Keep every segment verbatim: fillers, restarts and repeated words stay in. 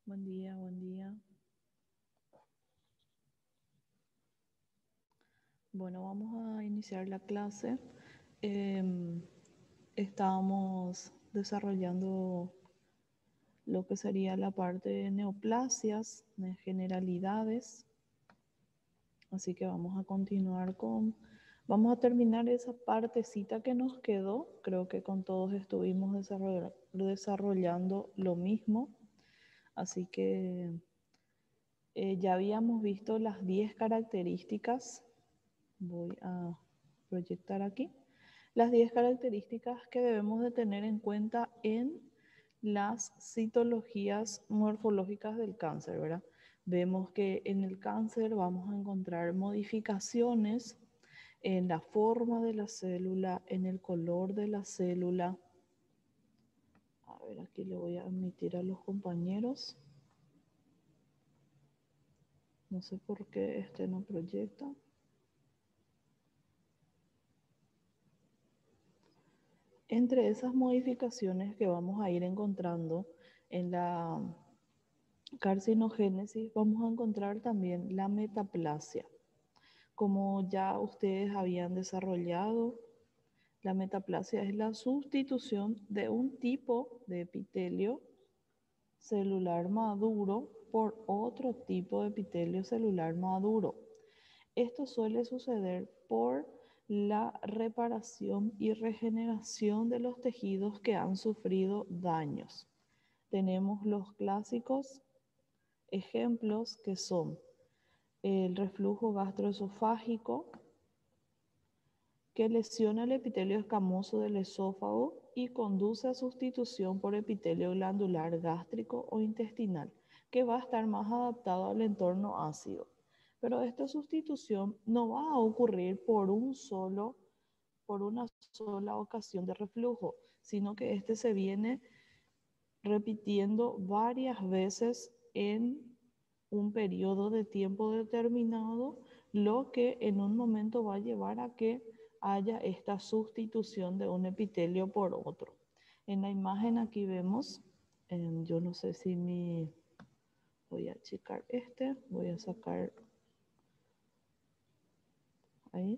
Buen día, buen día. Bueno, vamos a iniciar la clase. Em, estábamos desarrollando lo que sería la parte de neoplasias, de generalidades. Así que vamos a continuar con, vamos a terminar esa partecita que nos quedó. Creo que con todos estuvimos desarroll- desarrollando lo mismo. Así que eh, ya habíamos visto las diez características. Voy a proyectar aquí. Las diez características que debemos de tener en cuenta en las citologías morfológicas del cáncer, ¿verdad? Vemos que en el cáncer vamos a encontrar modificaciones en la forma de la célula, en el color de la célula. A ver, aquí le voy a admitir a los compañeros. No sé por qué este no proyecta. Entre esas modificaciones que vamos a ir encontrando en la carcinogénesis, vamos a encontrar también la metaplasia. Como ya ustedes habían desarrollado, la metaplasia es la sustitución de un tipo de epitelio celular maduro por otro tipo de epitelio celular maduro. Esto suele suceder por la reparación y regeneración de los tejidos que han sufrido daños. Tenemos los clásicos ejemplos que son el reflujo gastroesofágico, que lesiona el epitelio escamoso del esófago y conduce a sustitución por epitelio glandular gástrico o intestinal, que va a estar más adaptado al entorno ácido. Pero esta sustitución no va a ocurrir por un solo, por una sola ocasión de reflujo, sino que este se viene repitiendo varias veces en un periodo de tiempo determinado, lo que en un momento va a llevar a que haya esta sustitución de un epitelio por otro. En la imagen aquí vemos, eh, yo no sé si mi, voy a checar este, voy a sacar ahí.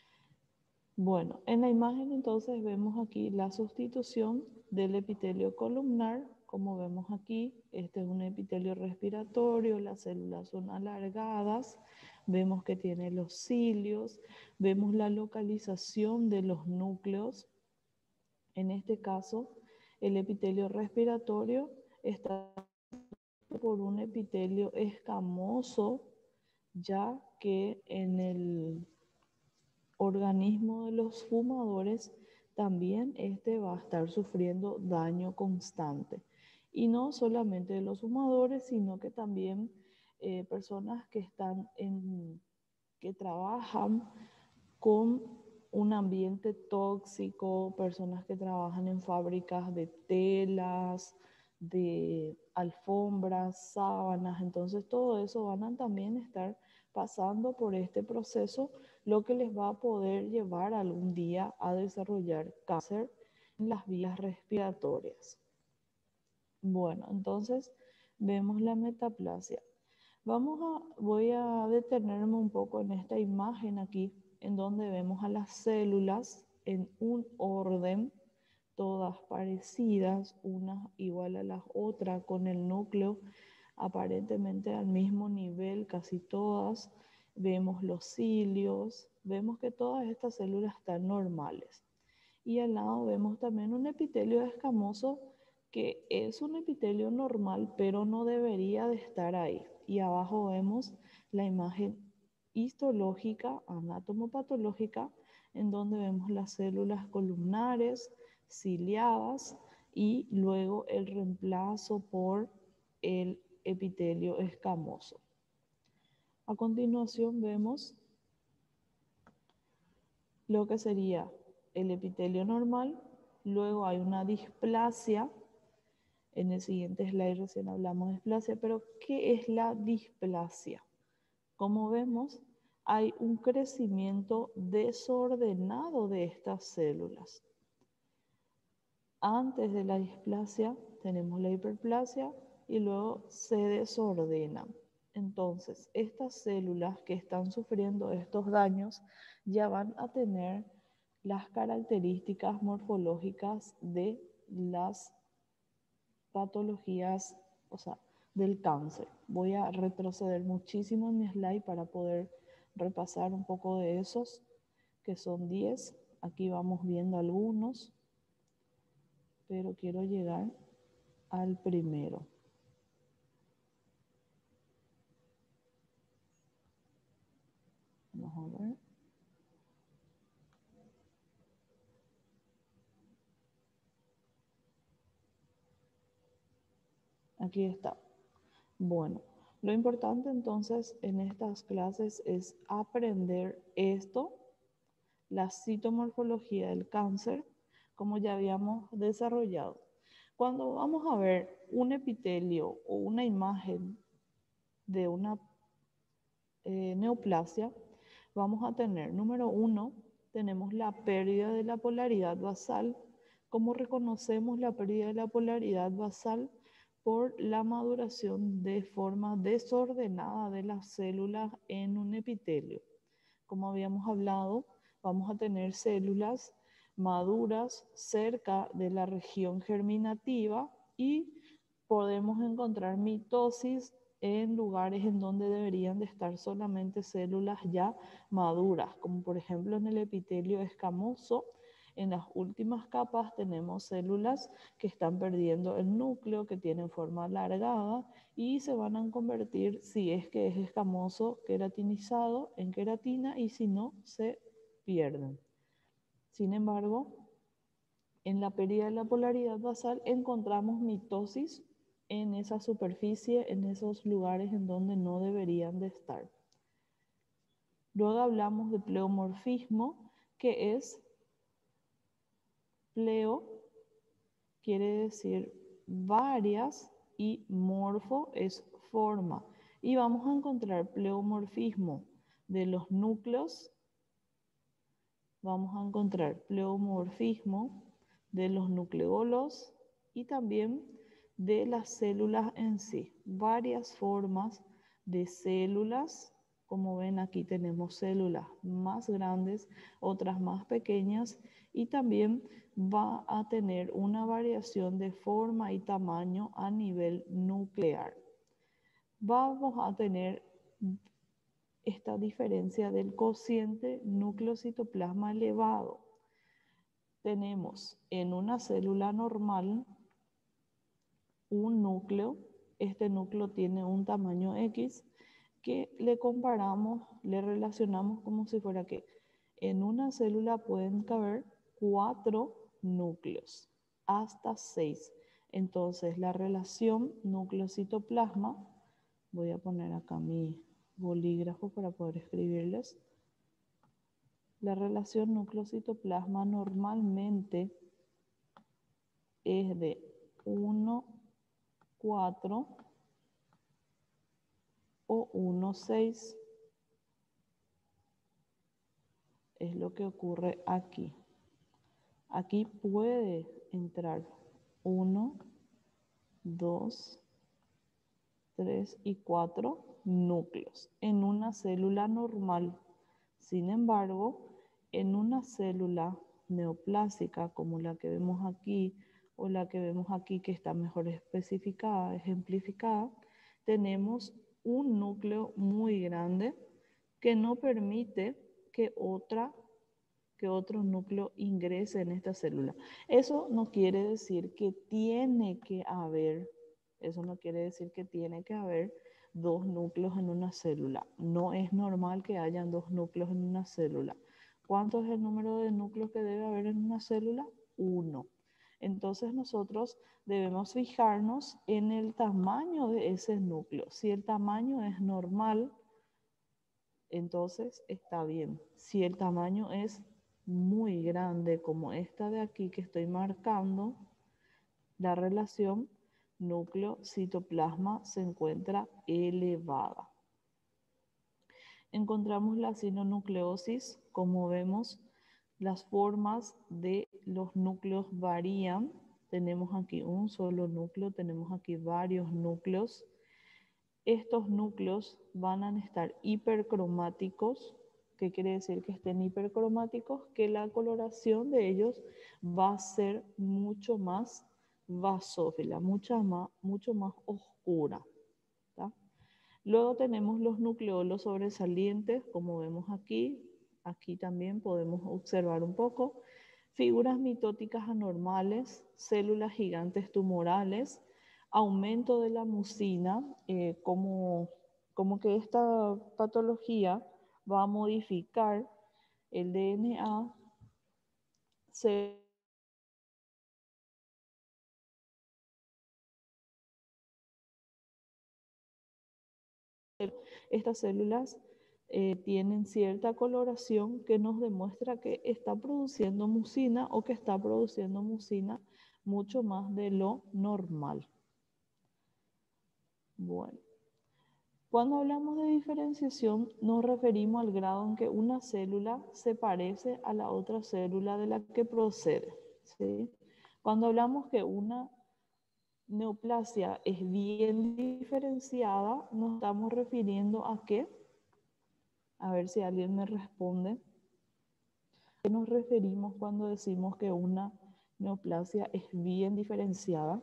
Bueno, en la imagen entonces vemos aquí la sustitución del epitelio columnar, como vemos aquí, este es un epitelio respiratorio, las células son alargadas, vemos que tiene los cilios, vemos la localización de los núcleos. En este caso, el epitelio respiratorio está por un epitelio escamoso, ya que en el organismo de los fumadores también este va a estar sufriendo daño constante. Y no solamente de los fumadores, sino que también eh, personas que están en, que trabajan con un ambiente tóxico, personas que trabajan en fábricas de telas, de alfombras, sábanas, entonces todo eso van a también estar pasando por este proceso, lo que les va a poder llevar algún día a desarrollar cáncer en las vías respiratorias. Bueno, entonces vemos la metaplasia. Vamos a, voy a detenerme un poco en esta imagen aquí, en donde vemos a las células en un orden, todas parecidas, unas igual a las otras, con el núcleo aparentemente al mismo nivel, casi todas. Vemos los cilios, vemos que todas estas células están normales. Y al lado vemos también un epitelio escamoso que es un epitelio normal, pero no debería de estar ahí. Y abajo vemos la imagen histológica, anatomopatológica, en donde vemos las células columnares, ciliadas y luego el reemplazo por el epitelio escamoso. A continuación vemos lo que sería el epitelio normal, luego hay una displasia. En el siguiente slide recién hablamos de displasia, pero ¿qué es la displasia? Como vemos, hay un crecimiento desordenado de estas células. Antes de la displasia tenemos la hiperplasia y luego se desordenan. Entonces, estas células que están sufriendo estos daños ya van a tener las características morfológicas de las patologías, o sea, del cáncer. Voy a retroceder muchísimo en mi slide para poder repasar un poco de esos, que son diez. Aquí vamos viendo algunos, pero quiero llegar al primero. Vamos a ver. Aquí está. Bueno, lo importante entonces en estas clases es aprender esto, la citomorfología del cáncer, como ya habíamos desarrollado. Cuando vamos a ver un epitelio o una imagen de una eh, neoplasia, vamos a tener, número uno, tenemos la pérdida de la polaridad basal. ¿Cómo reconocemos la pérdida de la polaridad basal? Por la maduración de forma desordenada de las células en un epitelio. Como habíamos hablado, vamos a tener células maduras cerca de la región germinativa y podemos encontrar mitosis en lugares en donde deberían de estar solamente células ya maduras, como por ejemplo en el epitelio escamoso. En las últimas capas tenemos células que están perdiendo el núcleo, que tienen forma alargada y se van a convertir, si es que es escamoso, queratinizado en queratina, y si no, se pierden. Sin embargo, en la pérdida de la polaridad basal encontramos mitosis en esa superficie, en esos lugares en donde no deberían de estar. Luego hablamos de pleomorfismo, que es pleo, quiere decir varias, y morfo es forma. Y vamos a encontrar pleomorfismo de los núcleos, vamos a encontrar pleomorfismo de los nucleolos y también de las células en sí. Varias formas de células. Como ven, aquí tenemos células más grandes, otras más pequeñas, y también va a tener una variación de forma y tamaño a nivel nuclear. Vamos a tener esta diferencia del cociente núcleo-citoplasma elevado. Tenemos en una célula normal un núcleo. Este núcleo tiene un tamaño X que le comparamos, le relacionamos como si fuera que en una célula pueden caber cuatro núcleos, hasta seis. Entonces la relación núcleo-citoplasma, voy a poner acá mi bolígrafo para poder escribirles. La relación núcleo-citoplasma normalmente es de uno, cuatro o uno, seis. Es lo que ocurre aquí. Aquí puede entrar uno, dos, tres y cuatro núcleos en una célula normal. Sin embargo, en una célula neoplásica como la que vemos aquí o la que vemos aquí, que está mejor especificada, ejemplificada, tenemos un núcleo muy grande que no permite que otra que otro núcleo ingrese en esta célula. Eso no quiere decir que tiene que haber, eso no quiere decir que tiene que haber dos núcleos en una célula. No es normal que hayan dos núcleos en una célula. ¿Cuánto es el número de núcleos que debe haber en una célula? Uno. Entonces nosotros debemos fijarnos en el tamaño de ese núcleo. Si el tamaño es normal, entonces está bien. Si el tamaño es muy grande, como esta de aquí que estoy marcando, la relación núcleo-citoplasma se encuentra elevada. Encontramos la sinonucleosis. Como vemos, las formas de los núcleos varían. tenemos aquí un solo núcleo, tenemos aquí varios núcleos. Estos núcleos van a estar hipercromáticos. ¿Qué quiere decir que estén hipercromáticos? Que la coloración de ellos va a ser mucho más basófila, mucho más, mucho más oscura. ¿Tá? Luego tenemos los nucleolos sobresalientes, como vemos aquí. Aquí también podemos observar un poco. Figuras mitóticas anormales, células gigantes tumorales, aumento de la mucina, eh, como, como que esta patología va a modificar el D N A, se estas células eh, tienen cierta coloración que nos demuestra que está produciendo mucina o que está produciendo mucina mucho más de lo normal. Bueno, cuando hablamos de diferenciación nos referimos al grado en que una célula se parece a la otra célula de la que procede, ¿sí? Cuando hablamos que una neoplasia es bien diferenciada, nos estamos refiriendo a qué. A ver si alguien me responde. ¿A qué nos referimos cuando decimos que una neoplasia es bien diferenciada?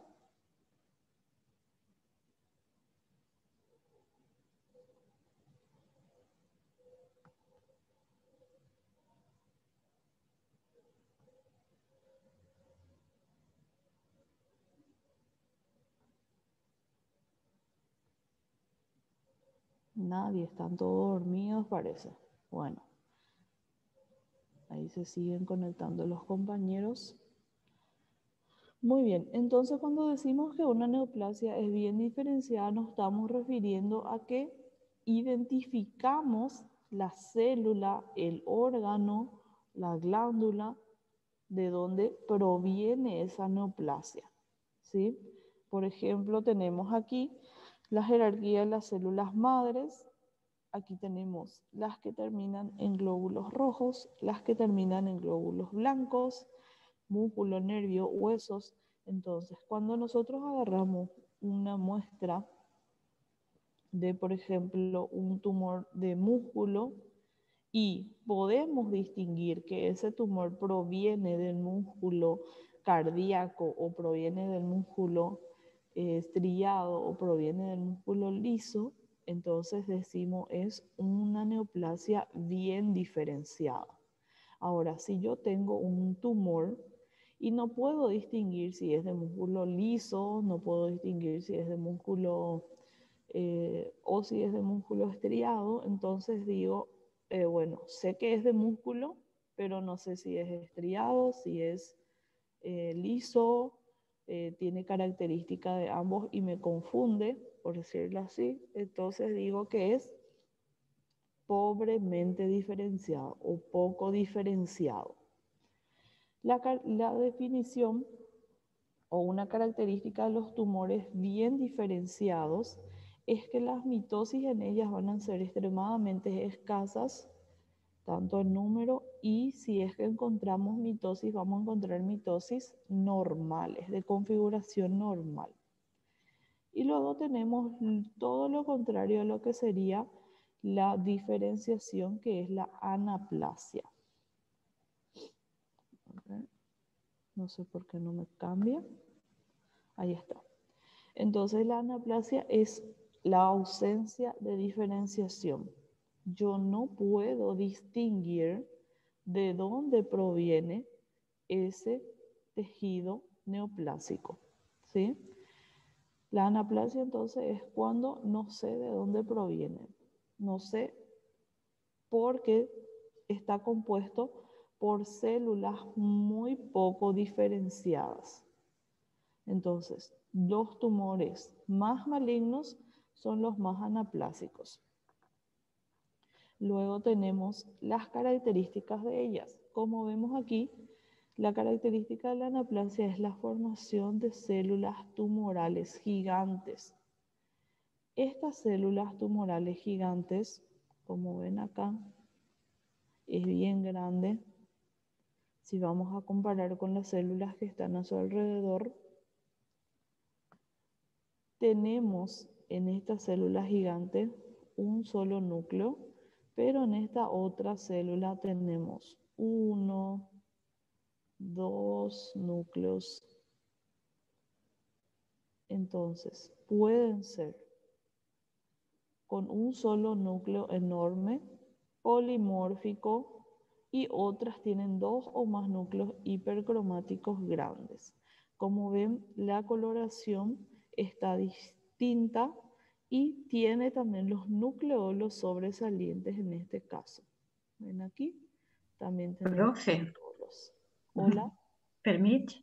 Nadie, están todos dormidos parece. Bueno, ahí se siguen conectando los compañeros. Muy bien, entonces cuando decimos que una neoplasia es bien diferenciada, nos estamos refiriendo a que identificamos la célula, el órgano, la glándula, de dónde proviene esa neoplasia, ¿sí? Por ejemplo, tenemos aquí la jerarquía de las células madres. Aquí tenemos las que terminan en glóbulos rojos, las que terminan en glóbulos blancos, músculo, nervio, huesos. Entonces, cuando nosotros agarramos una muestra de, por ejemplo, un tumor de músculo y podemos distinguir que ese tumor proviene del músculo cardíaco o proviene del músculo eh, estriado o proviene del músculo liso, entonces decimos es una neoplasia bien diferenciada. Ahora, si yo tengo un tumor y no puedo distinguir si es de músculo liso, no puedo distinguir si es de músculo eh, o si es de músculo estriado, entonces digo, eh, bueno, sé que es de músculo, pero no sé si es estriado, si es eh, liso, eh, tiene característica de ambos y me confunde, por decirlo así, entonces digo que es pobremente diferenciado o poco diferenciado. La, la definición o una característica de los tumores bien diferenciados es que las mitosis en ellas van a ser extremadamente escasas, tanto en número, y si es que encontramos mitosis, vamos a encontrar mitosis normales, de configuración normal. Y luego tenemos todo lo contrario a lo que sería la diferenciación, que es la anaplasia. No sé por qué no me cambia. Ahí está. Entonces la anaplasia es la ausencia de diferenciación. Yo no puedo distinguir de dónde proviene ese tejido neoplásico, ¿sí? La anaplasia entonces es cuando no sé de dónde proviene. No sé porque está compuesto por células muy poco diferenciadas. Entonces, los tumores más malignos son los más anaplásicos. Luego tenemos las características de ellas. Como vemos aquí, la característica de la anaplasia es la formación de células tumorales gigantes. Estas células tumorales gigantes, como ven acá, es bien grande, Si vamos a comparar con las células que están a su alrededor, tenemos en esta célula gigante un solo núcleo, pero en esta otra célula tenemos uno, dos núcleos. Entonces, pueden ser con un solo núcleo enorme, polimórfico, y otras tienen dos o más núcleos hipercromáticos grandes. Como ven, la coloración está distinta y tiene también los nucleolos sobresalientes en este caso. ¿Ven aquí? También tenemos Profe, nucleolos. Hola. permite?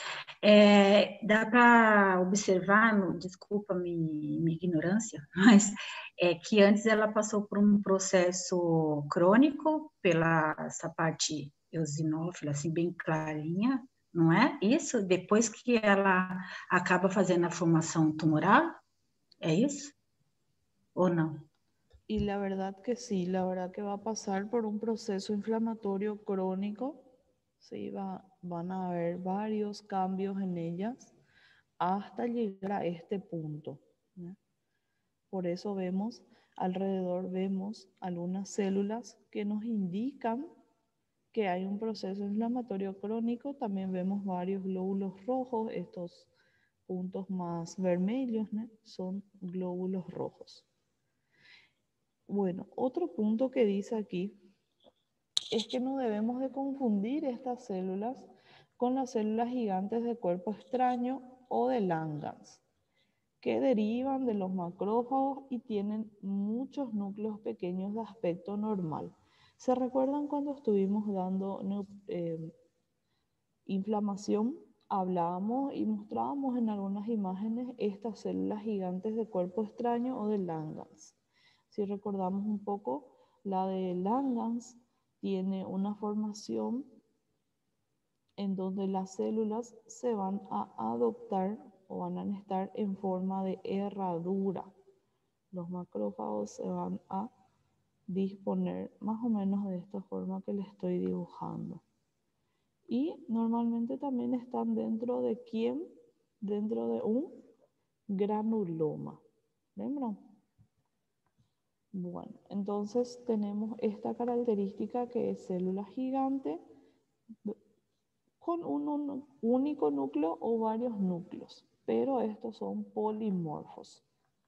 É, dá para observar, desculpa minha, minha ignorância, mas é que antes ela passou por um processo crônico pela essa parte eosinófila, assim, bem clarinha, não é isso? Depois que ela acaba fazendo a formação tumoral, é isso? Ou não? Y la verdad que sí, la verdad que va a pasar por un proceso inflamatorio crónico, sí, va, van a haber varios cambios en ellas hasta llegar a este punto, ¿no? Por eso vemos, alrededor vemos algunas células que nos indican que hay un proceso inflamatorio crónico. También vemos varios glóbulos rojos, estos puntos más vermelhos, ¿no? Son glóbulos rojos. Bueno, otro punto que dice aquí es que no debemos de confundir estas células con las células gigantes de cuerpo extraño o de Langhans, que derivan de los macrófagos y tienen muchos núcleos pequeños de aspecto normal. ¿Se recuerdan cuando estuvimos dando eh, inflamación? Hablábamos y mostrábamos en algunas imágenes estas células gigantes de cuerpo extraño o de Langhans. Si recordamos un poco, la de Langhans tiene una formación en donde las células se van a adoptar o van a estar en forma de herradura. Los macrófagos se van a disponer más o menos de esta forma que les estoy dibujando. Y normalmente también están dentro de quién, dentro de un granuloma. ¿Lembran? Bueno, entonces tenemos esta característica que es célula gigante con un, un único núcleo o varios núcleos, pero estos son polimorfos.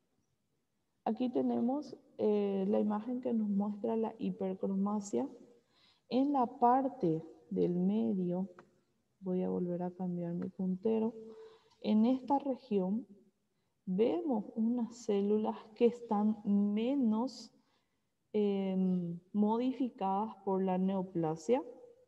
Aquí tenemos eh, la imagen que nos muestra la hipercromasia. En la parte del medio, voy a volver a cambiar mi puntero, en esta región vemos unas células que están menos eh, modificadas por la neoplasia.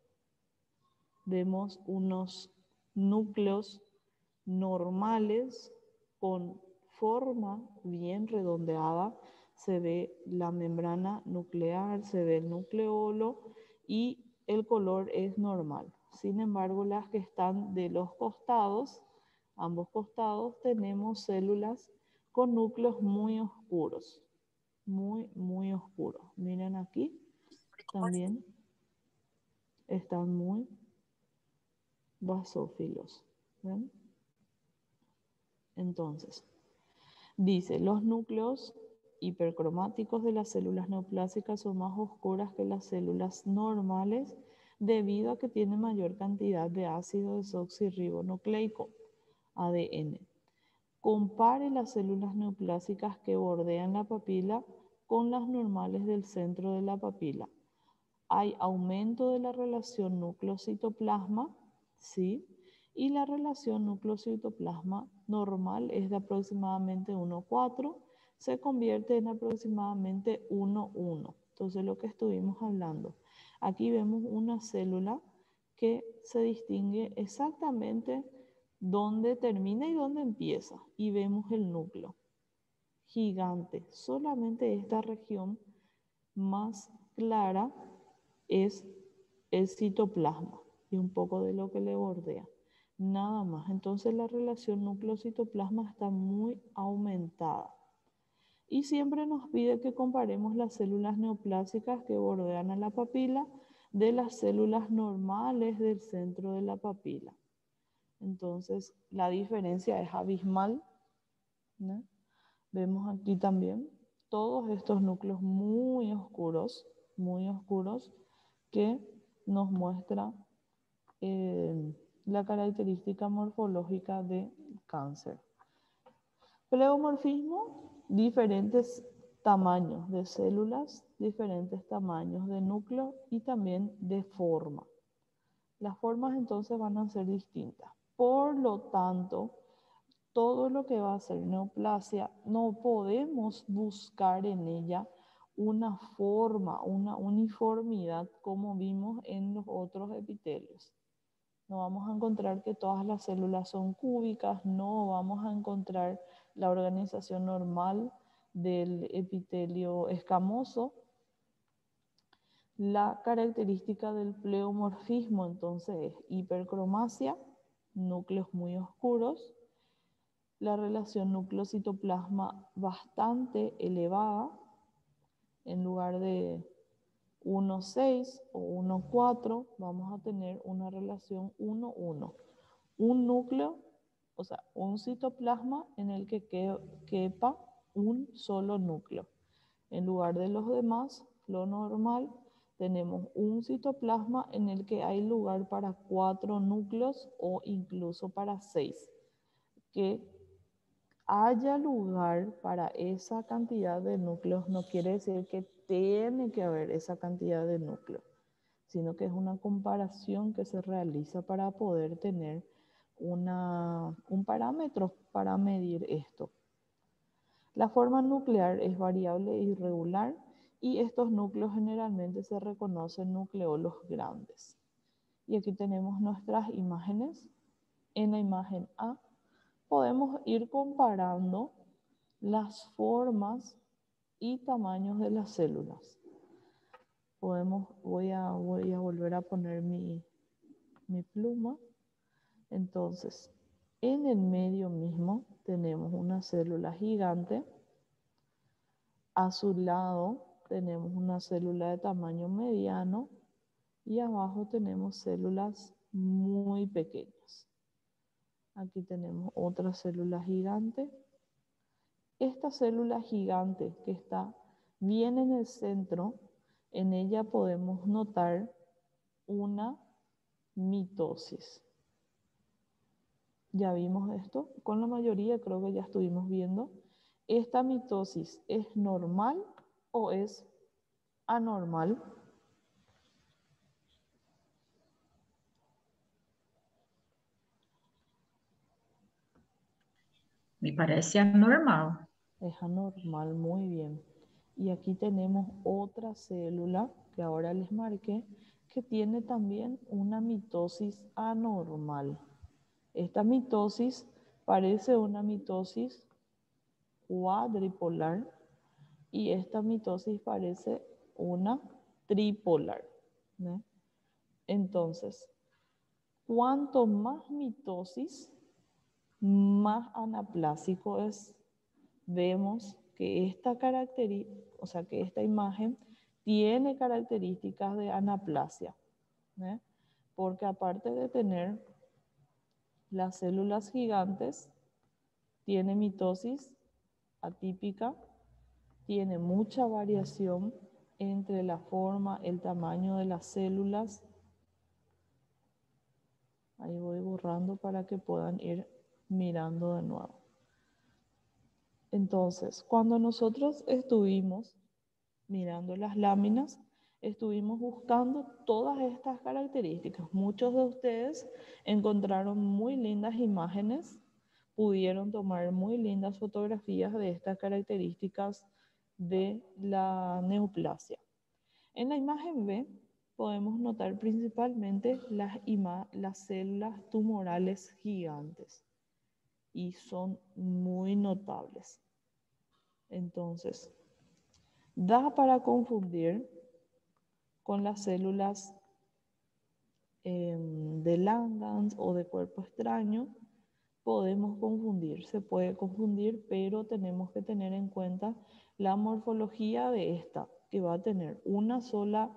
Vemos unos núcleos normales con forma bien redondeada. Se ve la membrana nuclear, se ve el nucleolo y el color es normal. Sin embargo, las que están de los costados, ambos costados, tenemos células con núcleos muy oscuros, muy, muy oscuros. Miren aquí, también están muy basófilos. ¿Ven? Entonces, dice, los núcleos hipercromáticos de las células neoplásicas son más oscuras que las células normales debido a que tienen mayor cantidad de ácido desoxirribonucleico, A D N. Compare las células neoplásicas que bordean la papila con las normales del centro de la papila. Hay aumento de la relación núcleo-citoplasma, ¿sí? Y la relación núcleo-citoplasma normal es de aproximadamente uno punto cuatro, se convierte en aproximadamente uno punto uno. Entonces, lo que estuvimos hablando. Aquí vemos una célula que se distingue exactamente dónde termina y dónde empieza. Y vemos el núcleo gigante. Solamente esta región más clara es el citoplasma y un poco de lo que le bordea. Nada más. Entonces la relación núcleo-citoplasma está muy aumentada. Y siempre nos pide que comparemos las células neoplásicas que bordean a la papila de las células normales del centro de la papila. Entonces, la diferencia es abismal, ¿no? Vemos aquí también todos estos núcleos muy oscuros, muy oscuros, que nos muestra eh, la característica morfológica de cáncer. Pleomorfismo, diferentes tamaños de células, diferentes tamaños de núcleo y también de forma. Las formas entonces van a ser distintas. Por lo tanto, todo lo que va a ser neoplasia, no podemos buscar en ella una forma, una uniformidad como vimos en los otros epitelios. No vamos a encontrar que todas las células son cúbicas, no vamos a encontrar la organización normal del epitelio escamoso. La característica del pleomorfismo entonces es hipercromasia, núcleos muy oscuros, la relación núcleo-citoplasma bastante elevada, en lugar de uno seis o uno cuatro, vamos a tener una relación uno uno. Un núcleo, o sea, un citoplasma en el que quepa un solo núcleo. En lugar de los demás, lo normal, tenemos un citoplasma en el que hay lugar para cuatro núcleos o incluso para seis. Que haya lugar para esa cantidad de núcleos no quiere decir que tiene que haber esa cantidad de núcleos, sino que es una comparación que se realiza para poder tener una, un parámetro para medir esto. La forma nuclear es variable e irregular y estos núcleos generalmente se reconocen nucleolos grandes. Y aquí tenemos nuestras imágenes. En la imagen A podemos ir comparando las formas y tamaños de las células. Podemos, voy, a, voy a volver a poner mi, mi pluma. Entonces, en el medio mismo tenemos una célula gigante. A su lado tenemos una célula de tamaño mediano y abajo tenemos células muy pequeñas. Aquí tenemos otra célula gigante. Esta célula gigante que está bien en el centro, en ella podemos notar una mitosis. Ya vimos esto, con la mayoría creo que ya estuvimos viendo. ¿Esta mitosis es normal o es anormal? Me parece anormal. Es anormal, muy bien. Y aquí tenemos otra célula que ahora les marqué, que tiene también una mitosis anormal. Esta mitosis parece una mitosis cuadripolar y esta mitosis parece una tripolar, ¿no? Entonces, cuanto más mitosis, más anaplásico es. Vemos que esta característica, o sea, que esta imagen tiene características de anaplasia, ¿eh? Porque aparte de tener las células gigantes, tiene mitosis atípica, tiene mucha variación entre la forma, el tamaño de las células. Ahí voy borrando para que puedan ir mirando de nuevo. Entonces, cuando nosotros estuvimos mirando las láminas, estuvimos buscando todas estas características. Muchos de ustedes encontraron muy lindas imágenes, pudieron tomar muy lindas fotografías de estas características de la neoplasia. En la imagen B podemos notar principalmente las, las células tumorales gigantes y son muy notables. Entonces, da para confundir con las células eh, de Langhans o de cuerpo extraño. Podemos confundir, se puede confundir, pero tenemos que tener en cuenta la morfología de esta, que va a tener una sola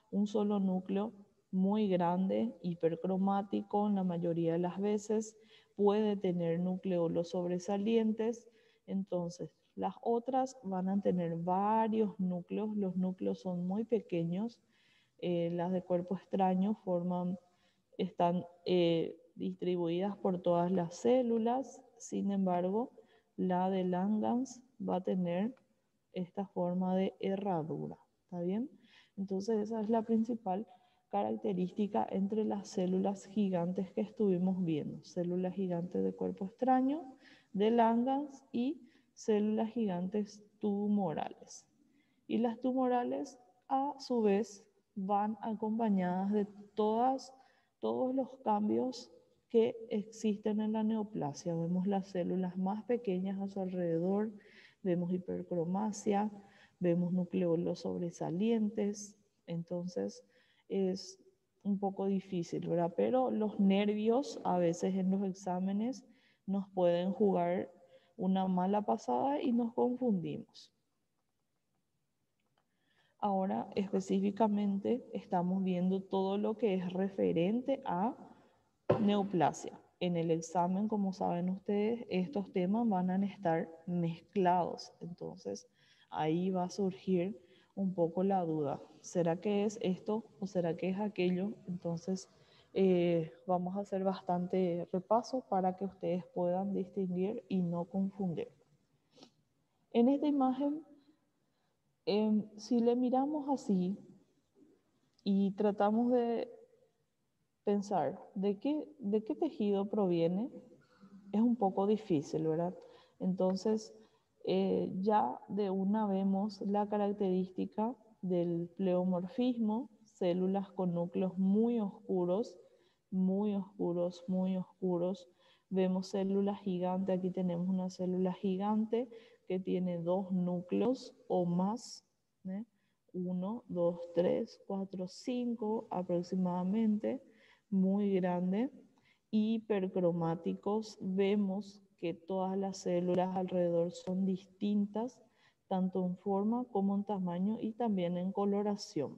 un solo núcleo muy grande, hipercromático en la mayoría de las veces, puede tener nucleolos sobresalientes, entonces las otras van a tener varios núcleos, los núcleos son muy pequeños, eh, las de cuerpo extraño forman, están eh, distribuidas por todas las células, sin embargo, la de Langhans va a tener esta forma de herradura, ¿está bien? Entonces esa es la principal característica entre las células gigantes que estuvimos viendo, células gigantes de cuerpo extraño, de Langhans y células gigantes tumorales. Y las tumorales a su vez van acompañadas de todas, todos los cambios que existen en la neoplasia. Vemos las células más pequeñas a su alrededor, vemos hipercromasia, vemos nucleolos sobresalientes, entonces es un poco difícil, ¿verdad? Pero los nervios a veces en los exámenes nos pueden jugar una mala pasada y nos confundimos. Ahora específicamente estamos viendo todo lo que es referente a neoplasia. En el examen, como saben ustedes, estos temas van a estar mezclados. Entonces, ahí va a surgir un poco la duda. ¿Será que es esto o será que es aquello? Entonces, eh, vamos a hacer bastante repaso para que ustedes puedan distinguir y no confundir. En esta imagen, eh, si le miramos así y tratamos de pensar de qué, de qué tejido proviene, es un poco difícil, ¿verdad? Entonces, eh, ya de una vemos la característica del pleomorfismo, células con núcleos muy oscuros, muy oscuros, muy oscuros. Vemos células gigantes, aquí tenemos una célula gigante que tiene dos núcleos o más, ¿eh? Uno, dos, tres, cuatro, cinco aproximadamente, muy grande. Hipercromáticos, vemos que todas las células alrededor son distintas, tanto en forma como en tamaño y también en coloración.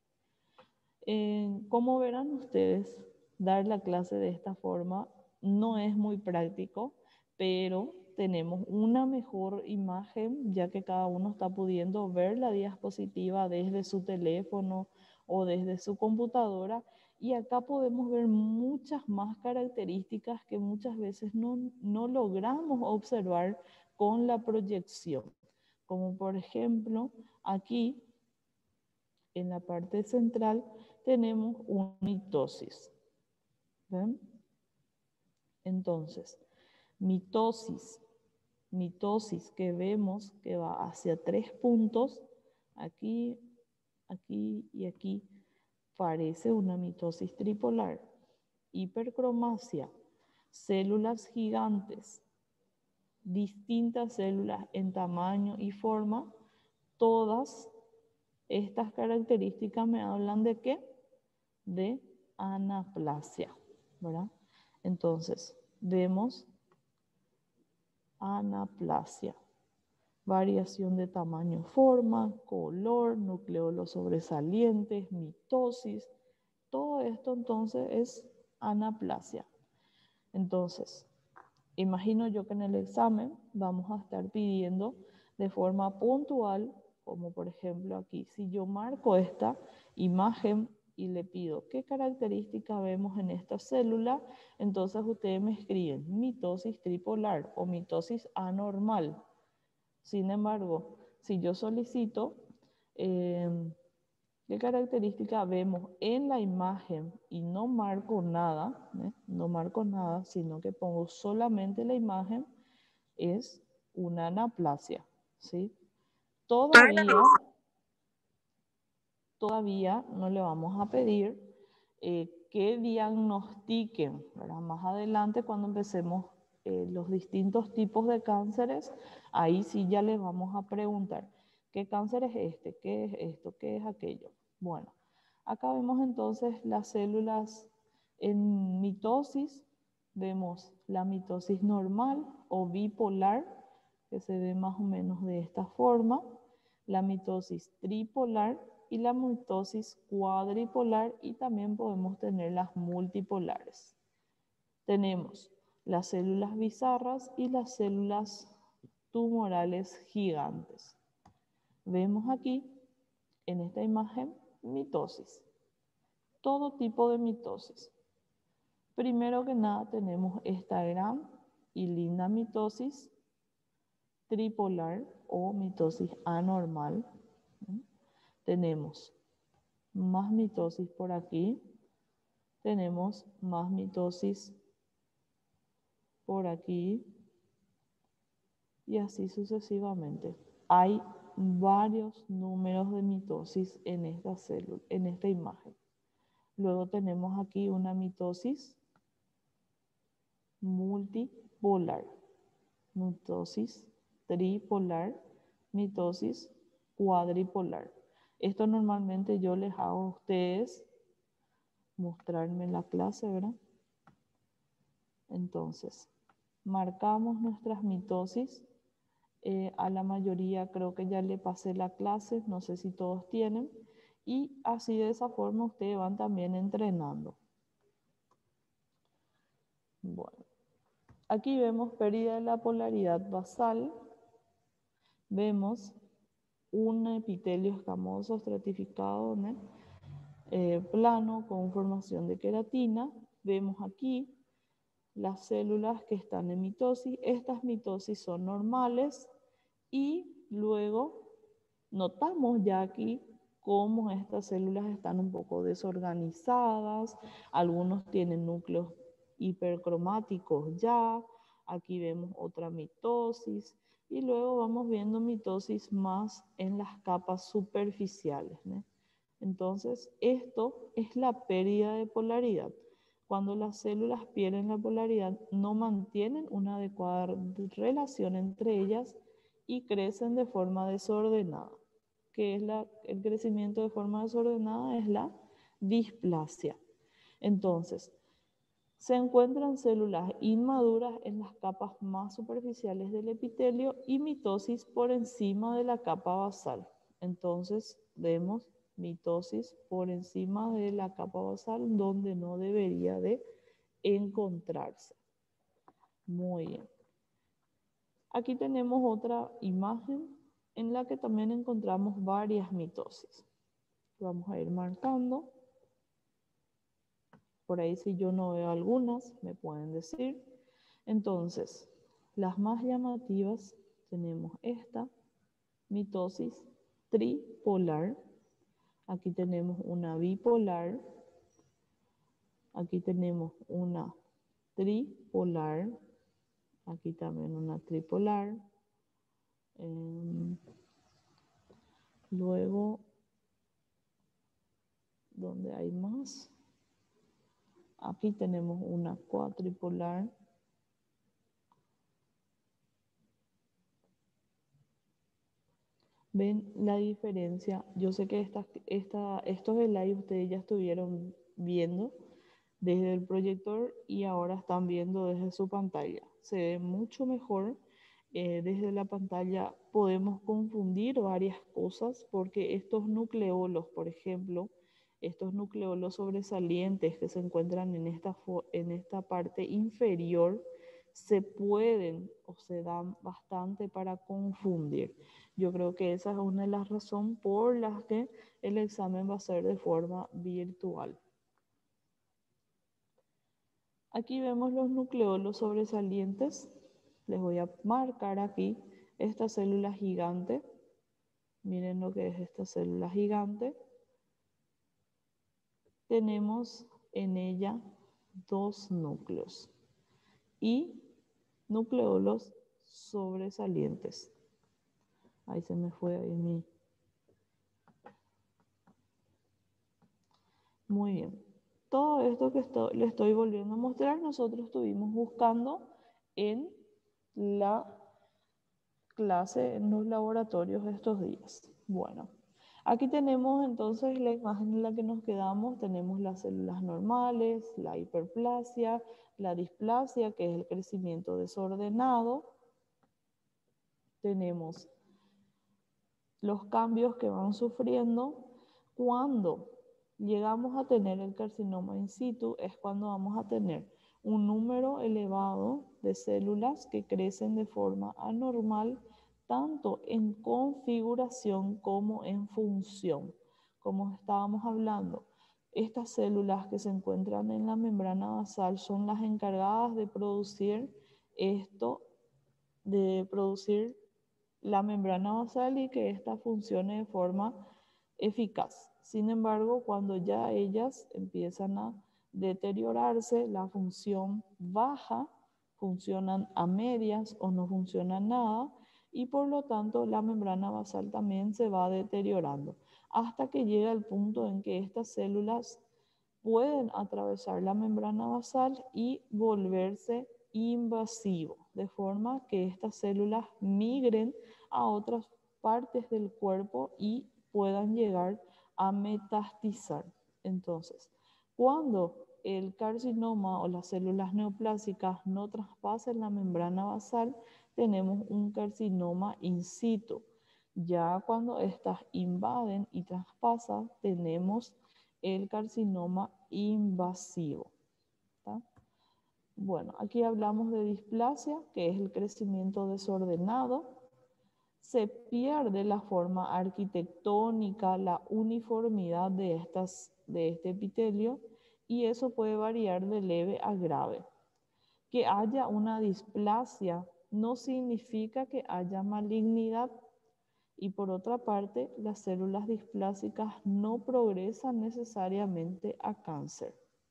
Eh, como verán ustedes, dar la clase de esta forma no es muy práctico, pero tenemos una mejor imagen, ya que cada uno está pudiendo ver la diapositiva desde su teléfono o desde su computadora, y acá podemos ver muchas más características que muchas veces no, no logramos observar con la proyección. Como por ejemplo, aquí en la parte central tenemos una mitosis. ¿Ven? Entonces, mitosis, mitosis que vemos que va hacia tres puntos, aquí, aquí y aquí, parece una mitosis tripolar. Hipercromasia, células gigantes, distintas células en tamaño y forma, todas estas características me hablan de qué? De anaplasia, ¿verdad? Entonces, vemos anaplasia. Variación de tamaño, forma, color, nucleolos sobresalientes, mitosis. Todo esto entonces es anaplasia. Entonces, imagino yo que en el examen vamos a estar pidiendo de forma puntual, como por ejemplo aquí, si yo marco esta imagen y le pido qué característica vemos en esta célula, entonces ustedes me escriben mitosis tripolar o mitosis anormal. Sin embargo, si yo solicito eh, qué característica vemos en la imagen y no marco nada, ¿eh? no marco nada, sino que pongo solamente la imagen, es una anaplasia, ¿sí? Todavía, todavía no le vamos a pedir eh, que diagnostiquen, ¿verdad? Más adelante cuando empecemos eh, los distintos tipos de cánceres, ahí sí ya les vamos a preguntar, ¿qué cáncer es este? ¿Qué es esto? ¿Qué es aquello? Bueno, acá vemos entonces las células en mitosis, vemos la mitosis normal o bipolar, que se ve más o menos de esta forma, la mitosis tripolar, y la mitosis cuadripolar, y también podemos tener las multipolares. Tenemos las células bizarras y las células tumorales gigantes. Vemos aquí, en esta imagen, mitosis. Todo tipo de mitosis. Primero que nada tenemos esta gran y linda mitosis tripolar o mitosis anormal. Tenemos más mitosis por aquí. Tenemos más mitosis por aquí. Y así sucesivamente. Hay varios números de mitosis en esta célula, en esta imagen. Luego tenemos aquí una mitosis multipolar, mitosis tripolar, mitosis cuadripolar. Esto normalmente yo les hago a ustedes mostrarme en la clase, ¿verdad? Entonces, marcamos nuestras mitosis. Eh, a la mayoría creo que ya le pasé la clase, no sé si todos tienen. Y así de esa forma ustedes van también entrenando. Bueno, aquí vemos pérdida de la polaridad basal. Vemos un epitelio escamoso estratificado, ¿no? eh, plano con formación de queratina. Vemos aquí las células que están en mitosis. Estas mitosis son normales y luego notamos ya aquí cómo estas células están un poco desorganizadas. Algunos tienen núcleos hipercromáticos ya. Aquí vemos otra mitosis. Y luego vamos viendo mitosis más en las capas superficiales, ¿no? Entonces, esto es la pérdida de polaridad. Cuando las células pierden la polaridad, no mantienen una adecuada relación entre ellas y crecen de forma desordenada. ¿Qué es la, el crecimiento de forma desordenada? Es la displasia. Entonces, se encuentran células inmaduras en las capas más superficiales del epitelio y mitosis por encima de la capa basal. Entonces, vemos mitosis por encima de la capa basal donde no debería de encontrarse. Muy bien. Aquí tenemos otra imagen en la que también encontramos varias mitosis. Vamos a ir marcando. Por ahí si yo no veo algunas, me pueden decir. Entonces, las más llamativas tenemos esta, mitosis tripolar. Aquí tenemos una bipolar. Aquí tenemos una tripolar. Aquí también una tripolar. Eh, luego, ¿dónde hay más? Aquí tenemos una cuatripolar. ¿Ven la diferencia? Yo sé que esta, esta, estos slides ustedes ya estuvieron viendo desde el proyector y ahora están viendo desde su pantalla. Se ve mucho mejor. Eh, desde la pantalla podemos confundir varias cosas porque estos nucleolos, por ejemplo, estos nucleolos sobresalientes que se encuentran en esta, en esta parte inferior, se pueden o se dan bastante para confundir. Yo creo que esa es una de las razones por las que el examen va a ser de forma virtual. Aquí vemos los nucleolos sobresalientes. Les voy a marcar aquí esta célula gigante. Miren lo que es esta célula gigante. Tenemos en ella dos núcleos y nucleolos sobresalientes. Ahí se me fue ahí mi... Muy bien. Todo esto que estoy, le estoy volviendo a mostrar, nosotros estuvimos buscando en la clase, en los laboratorios de estos días. Bueno, aquí tenemos entonces la imagen en la que nos quedamos. Tenemos las células normales, la hiperplasia, la displasia, que es el crecimiento desordenado. Tenemos los cambios que van sufriendo. Cuando llegamos a tener el carcinoma in situ es cuando vamos a tener un número elevado de células que crecen de forma anormal, tanto en configuración como en función. Como estábamos hablando, estas células que se encuentran en la membrana basal son las encargadas de producir esto, de producir la membrana basal y que ésta funcione de forma eficaz. Sin embargo, cuando ya ellas empiezan a deteriorarse, la función baja, funcionan a medias o no funcionan nada, y por lo tanto la membrana basal también se va deteriorando, hasta que llega el punto en que estas células pueden atravesar la membrana basal y volverse invasivo, de forma que estas células migren a otras partes del cuerpo y puedan llegar a metastizar. Entonces, cuando el carcinoma o las células neoplásicas no traspasen la membrana basal, tenemos un carcinoma in situ. Ya cuando estas invaden y traspasan, tenemos el carcinoma invasivo. ¿Tá? Bueno, aquí hablamos de displasia, que es el crecimiento desordenado. Se pierde la forma arquitectónica, la uniformidad de, estas, de este epitelio, y eso puede variar de leve a grave. Que haya una displasia no significa que haya malignidad, y por otra parte, las células displásicas no progresan necesariamente a cáncer.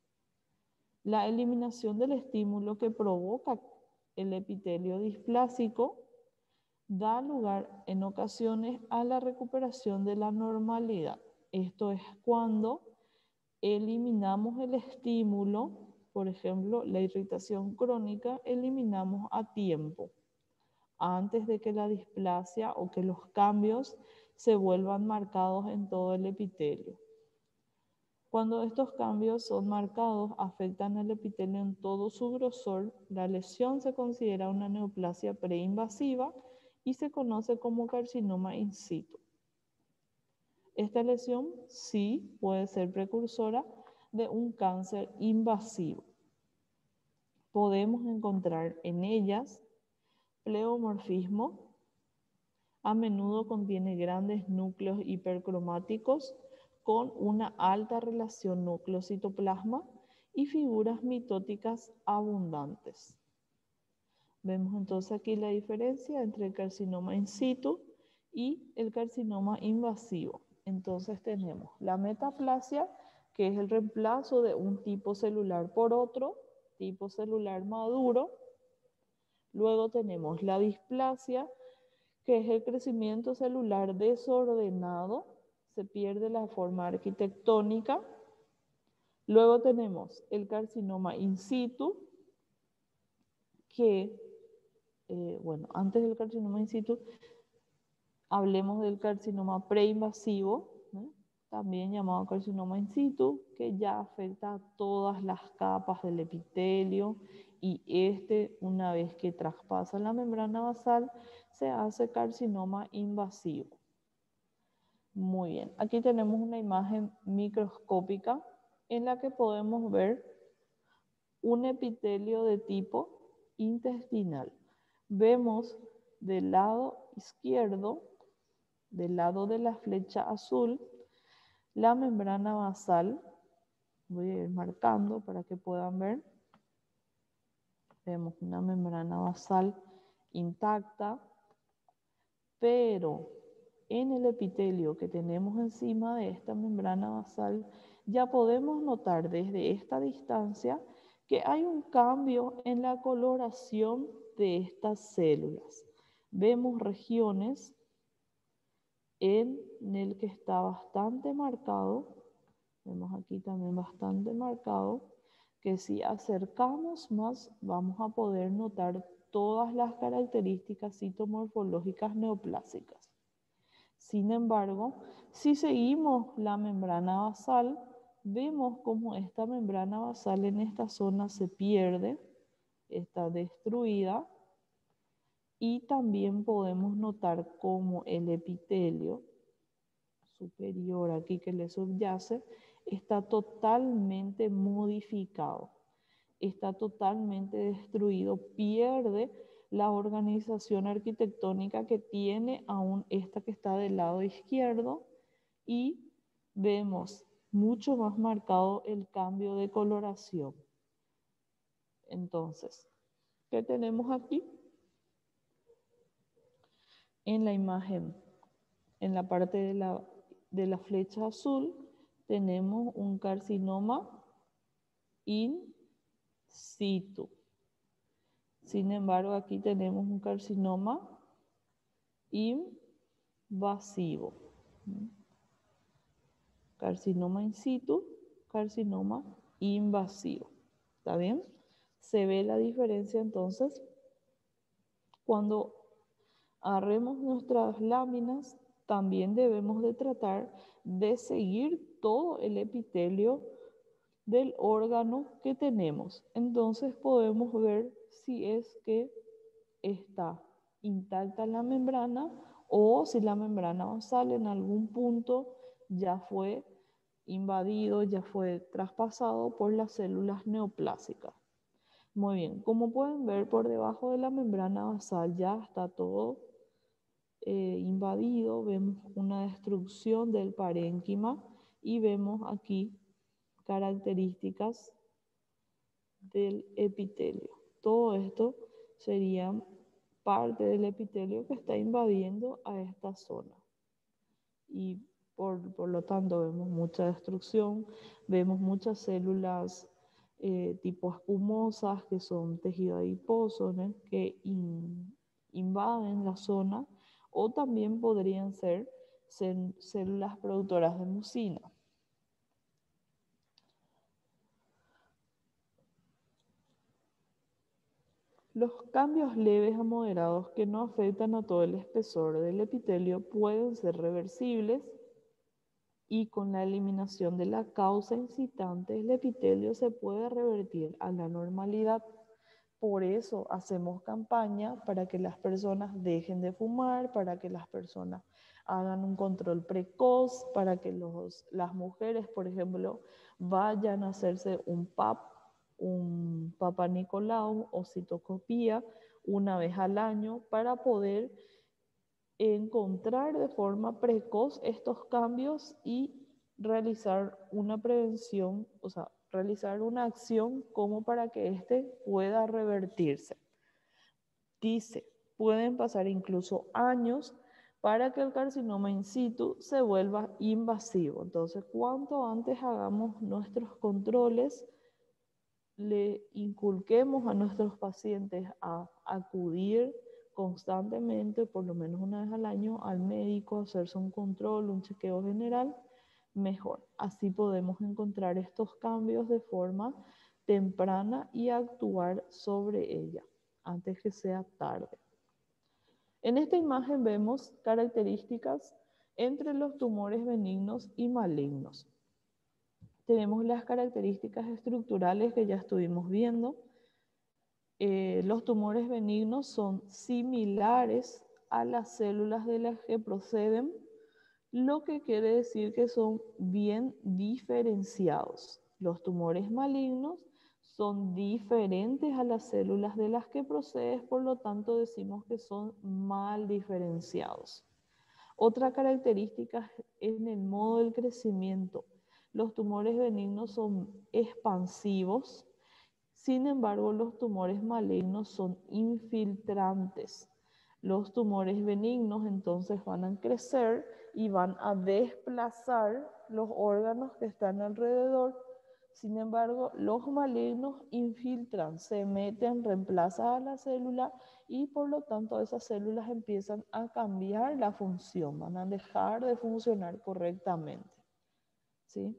La eliminación del estímulo que provoca el epitelio displásico da lugar en ocasiones a la recuperación de la normalidad. Esto es cuando eliminamos el estímulo, por ejemplo, la irritación crónica, eliminamos a tiempo, antes de que la displasia o que los cambios se vuelvan marcados en todo el epitelio. Cuando estos cambios son marcados, afectan el epitelio en todo su grosor, la lesión se considera una neoplasia preinvasiva y se conoce como carcinoma in situ. Esta lesión sí puede ser precursora de un cáncer invasivo. Podemos encontrar en ellas pleomorfismo, a menudo contiene grandes núcleos hipercromáticos con una alta relación núcleo-citoplasma y figuras mitóticas abundantes. Vemos entonces aquí la diferencia entre el carcinoma in situ y el carcinoma invasivo. Entonces tenemos la metaplasia, que es el reemplazo de un tipo celular por otro, tipo celular maduro. Luego tenemos la displasia, que es el crecimiento celular desordenado, se pierde la forma arquitectónica. Luego tenemos el carcinoma in situ, que, eh, bueno, antes del carcinoma in situ, hablemos del carcinoma preinvasivo, ¿no? También llamado carcinoma in situ, que ya afecta a todas las capas del epitelio, y este, una vez que traspasa la membrana basal, se hace carcinoma invasivo. Muy bien, aquí tenemos una imagen microscópica en la que podemos ver un epitelio de tipo intestinal. Vemos del lado izquierdo, del lado de la flecha azul, la membrana basal. Voy a ir marcando para que puedan ver. Vemos una membrana basal intacta, pero en el epitelio que tenemos encima de esta membrana basal ya podemos notar desde esta distancia que hay un cambio en la coloración de estas células. Vemos regiones en el que está bastante marcado, vemos aquí también bastante marcado, que si acercamos más vamos a poder notar todas las características citomorfológicas neoplásicas. Sin embargo, si seguimos la membrana basal, vemos como esta membrana basal en esta zona se pierde, está destruida, y también podemos notar cómo el epitelio superior aquí que le subyace está totalmente modificado, está totalmente destruido, pierde la organización arquitectónica que tiene aún esta que está del lado izquierdo y vemos mucho más marcado el cambio de coloración. Entonces, ¿qué tenemos aquí? En la imagen, en la parte de la, de la flecha azul, tenemos un carcinoma in situ. Sin embargo, aquí tenemos un carcinoma invasivo. Carcinoma in situ, carcinoma invasivo. ¿Está bien? Se ve la diferencia entonces cuando agarremos nuestras láminas. También debemos de tratar de seguir todo el epitelio del órgano que tenemos. Entonces podemos ver si es que está intacta la membrana o si la membrana basal en algún punto ya fue invadido, ya fue traspasado por las células neoplásicas. Muy bien, como pueden ver, por debajo de la membrana basal ya está todo eh, invadido, vemos una destrucción del parénquima y vemos aquí características del epitelio. Todo esto sería parte del epitelio que está invadiendo a esta zona. Y por, por lo tanto vemos mucha destrucción, vemos muchas células eh, tipo espumosas que son tejido adiposo, ¿no? que in, invaden la zona, o también podrían ser células productoras de mucina. Los cambios leves a moderados que no afectan a todo el espesor del epitelio pueden ser reversibles y con la eliminación de la causa incitante el epitelio se puede revertir a la normalidad. Por eso hacemos campaña para que las personas dejen de fumar, para que las personas hagan un control precoz, para que los, las mujeres, por ejemplo, vayan a hacerse un P A P, un Papa Nicolau o citoscopía una vez al año para poder encontrar de forma precoz estos cambios y realizar una prevención, o sea, realizar una acción como para que éste pueda revertirse. Dice, pueden pasar incluso años para que el carcinoma in situ se vuelva invasivo. Entonces, cuanto antes hagamos nuestros controles, le inculquemos a nuestros pacientes a acudir constantemente, por lo menos una vez al año, al médico, hacerse un control, un chequeo general, mejor. Así podemos encontrar estos cambios de forma temprana y actuar sobre ella antes que sea tarde. En esta imagen vemos características entre los tumores benignos y malignos. Tenemos las características estructurales que ya estuvimos viendo. Eh, los tumores benignos son similares a las células de las que proceden, lo que quiere decir que son bien diferenciados. Los tumores malignos son diferentes a las células de las que proceden, por lo tanto decimos que son mal diferenciados. Otra característica en el modo del crecimiento. Los tumores benignos son expansivos, sin embargo los tumores malignos son infiltrantes. Los tumores benignos entonces van a crecer y van a desplazar los órganos que están alrededor. Sin embargo, los malignos infiltran, se meten, reemplazan a la célula y por lo tanto esas células empiezan a cambiar la función, van a dejar de funcionar correctamente. ¿Sí?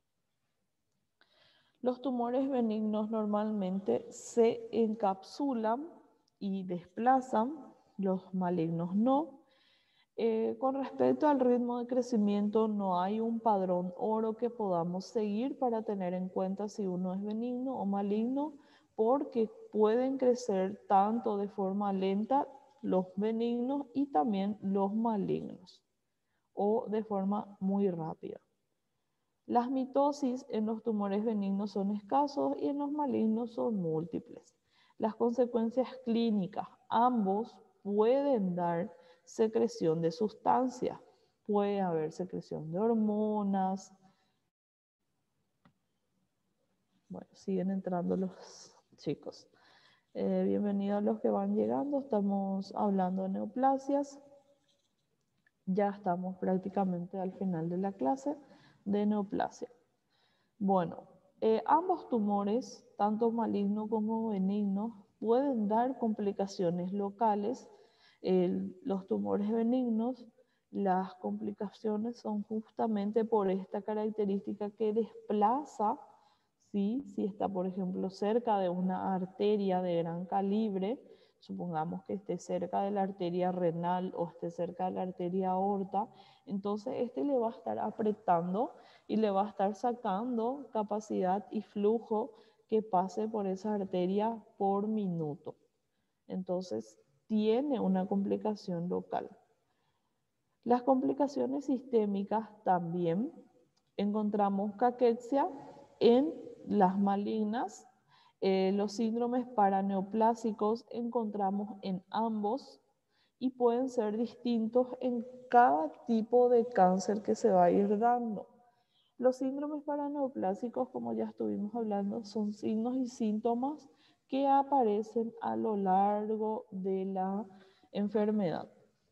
Los tumores benignos normalmente se encapsulan y desplazan, los malignos no. Eh, con respecto al ritmo de crecimiento, no hay un padrón oro que podamos seguir para tener en cuenta si uno es benigno o maligno, porque pueden crecer tanto de forma lenta los benignos y también los malignos. o de forma muy rápida. Las mitosis en los tumores benignos son escasos y en los malignos son múltiples. Las consecuencias clínicas, ambos pueden dar secreción de sustancias. Puede haber secreción de hormonas. Bueno, siguen entrando los chicos. Eh, bienvenidos a los que van llegando. Estamos hablando de neoplasias. Ya estamos prácticamente al final de la clase de neoplasia. Bueno, eh, ambos tumores, tanto maligno como benigno, pueden dar complicaciones locales. Eh, los tumores benignos, las complicaciones son justamente por esta característica que desplaza, ¿sí? Si está, por ejemplo, cerca de una arteria de gran calibre, supongamos que esté cerca de la arteria renal o esté cerca de la arteria aorta, entonces este le va a estar apretando y le va a estar sacando capacidad y flujo que pase por esa arteria por minuto. Entonces, tiene una complicación local. Las complicaciones sistémicas también encontramos caquexia en las malignas. Eh, los síndromes paraneoplásicos encontramos en ambos y pueden ser distintos en cada tipo de cáncer que se va a ir dando. Los síndromes paraneoplásicos, como ya estuvimos hablando, son signos y síntomas que aparecen a lo largo de la enfermedad.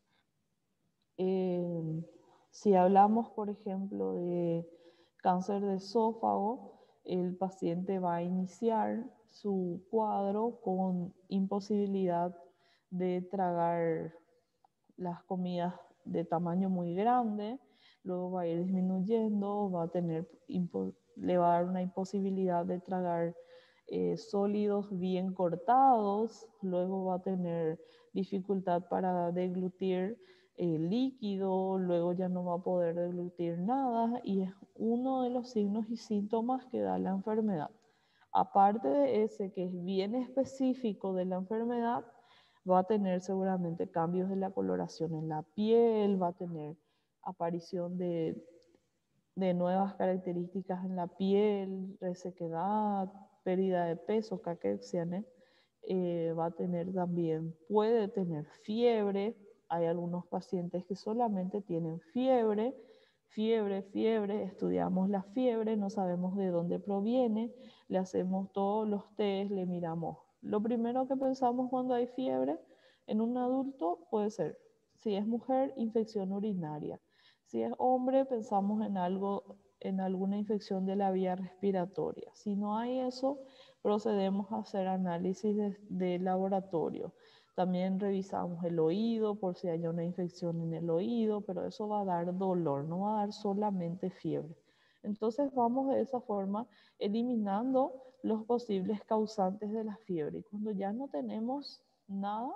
Eh, si hablamos, por ejemplo, de cáncer de esófago, el paciente va a iniciar su cuadro con imposibilidad de tragar las comidas de tamaño muy grande, luego va a ir disminuyendo, va a tener, le va a dar una imposibilidad de tragar eh, sólidos bien cortados, luego va a tener dificultad para deglutir eh, líquido, luego ya no va a poder deglutir nada y es uno de los signos y síntomas que da la enfermedad. Aparte de ese que es bien específico de la enfermedad, va a tener seguramente cambios de la coloración en la piel, va a tener aparición de, de nuevas características en la piel, resequedad, pérdida de peso, caquexia, ¿eh? Eh, va a tener también, puede tener fiebre. Hay algunos pacientes que solamente tienen fiebre, fiebre, fiebre, estudiamos la fiebre, no sabemos de dónde proviene, le hacemos todos los test, le miramos. Lo primero que pensamos cuando hay fiebre en un adulto puede ser, si es mujer, infección urinaria. Si es hombre, pensamos en algo, en alguna infección de la vía respiratoria. Si no hay eso, procedemos a hacer análisis de, de laboratorio. También revisamos el oído por si hay una infección en el oído, pero eso va a dar dolor, no va a dar solamente fiebre. Entonces vamos de esa forma eliminando los posibles causantes de la fiebre. Y cuando ya no tenemos nada,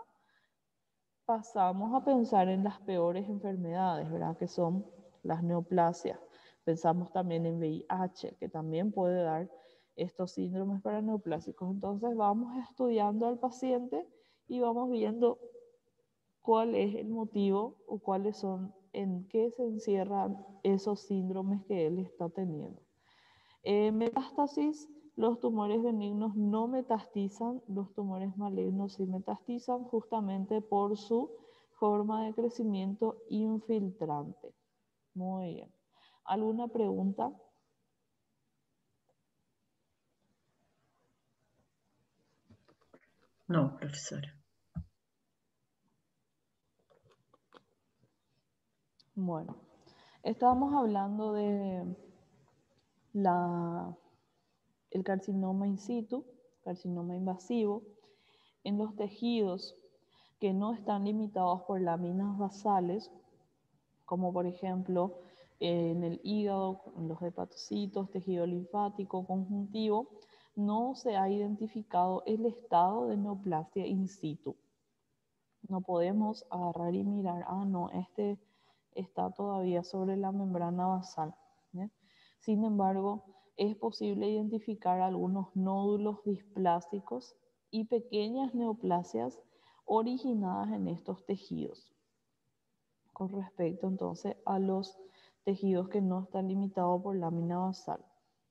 pasamos a pensar en las peores enfermedades, ¿verdad? Que son las neoplasias. Pensamos también en V I H, que también puede dar estos síndromes paraneoplásicos. Entonces vamos estudiando al paciente y vamos viendo cuál es el motivo o cuáles son, en qué se encierran esos síndromes que él está teniendo. Eh, metástasis, los tumores benignos no metastizan, los tumores malignos sí metastizan justamente por su forma de crecimiento infiltrante. Muy bien. ¿Alguna pregunta? No, profesora. Bueno, estábamos hablando de la, el carcinoma in situ, carcinoma invasivo, en los tejidos que no están limitados por láminas basales, como por ejemplo en el hígado, en los hepatocitos, tejido linfático, conjuntivo, no se ha identificado el estado de neoplasia in situ. No podemos agarrar y mirar, ah, no, este está todavía sobre la membrana basal, ¿eh? Sin embargo, es posible identificar algunos nódulos displásticos y pequeñas neoplasias originadas en estos tejidos. con respecto entonces a los tejidos que no están limitados por lámina basal.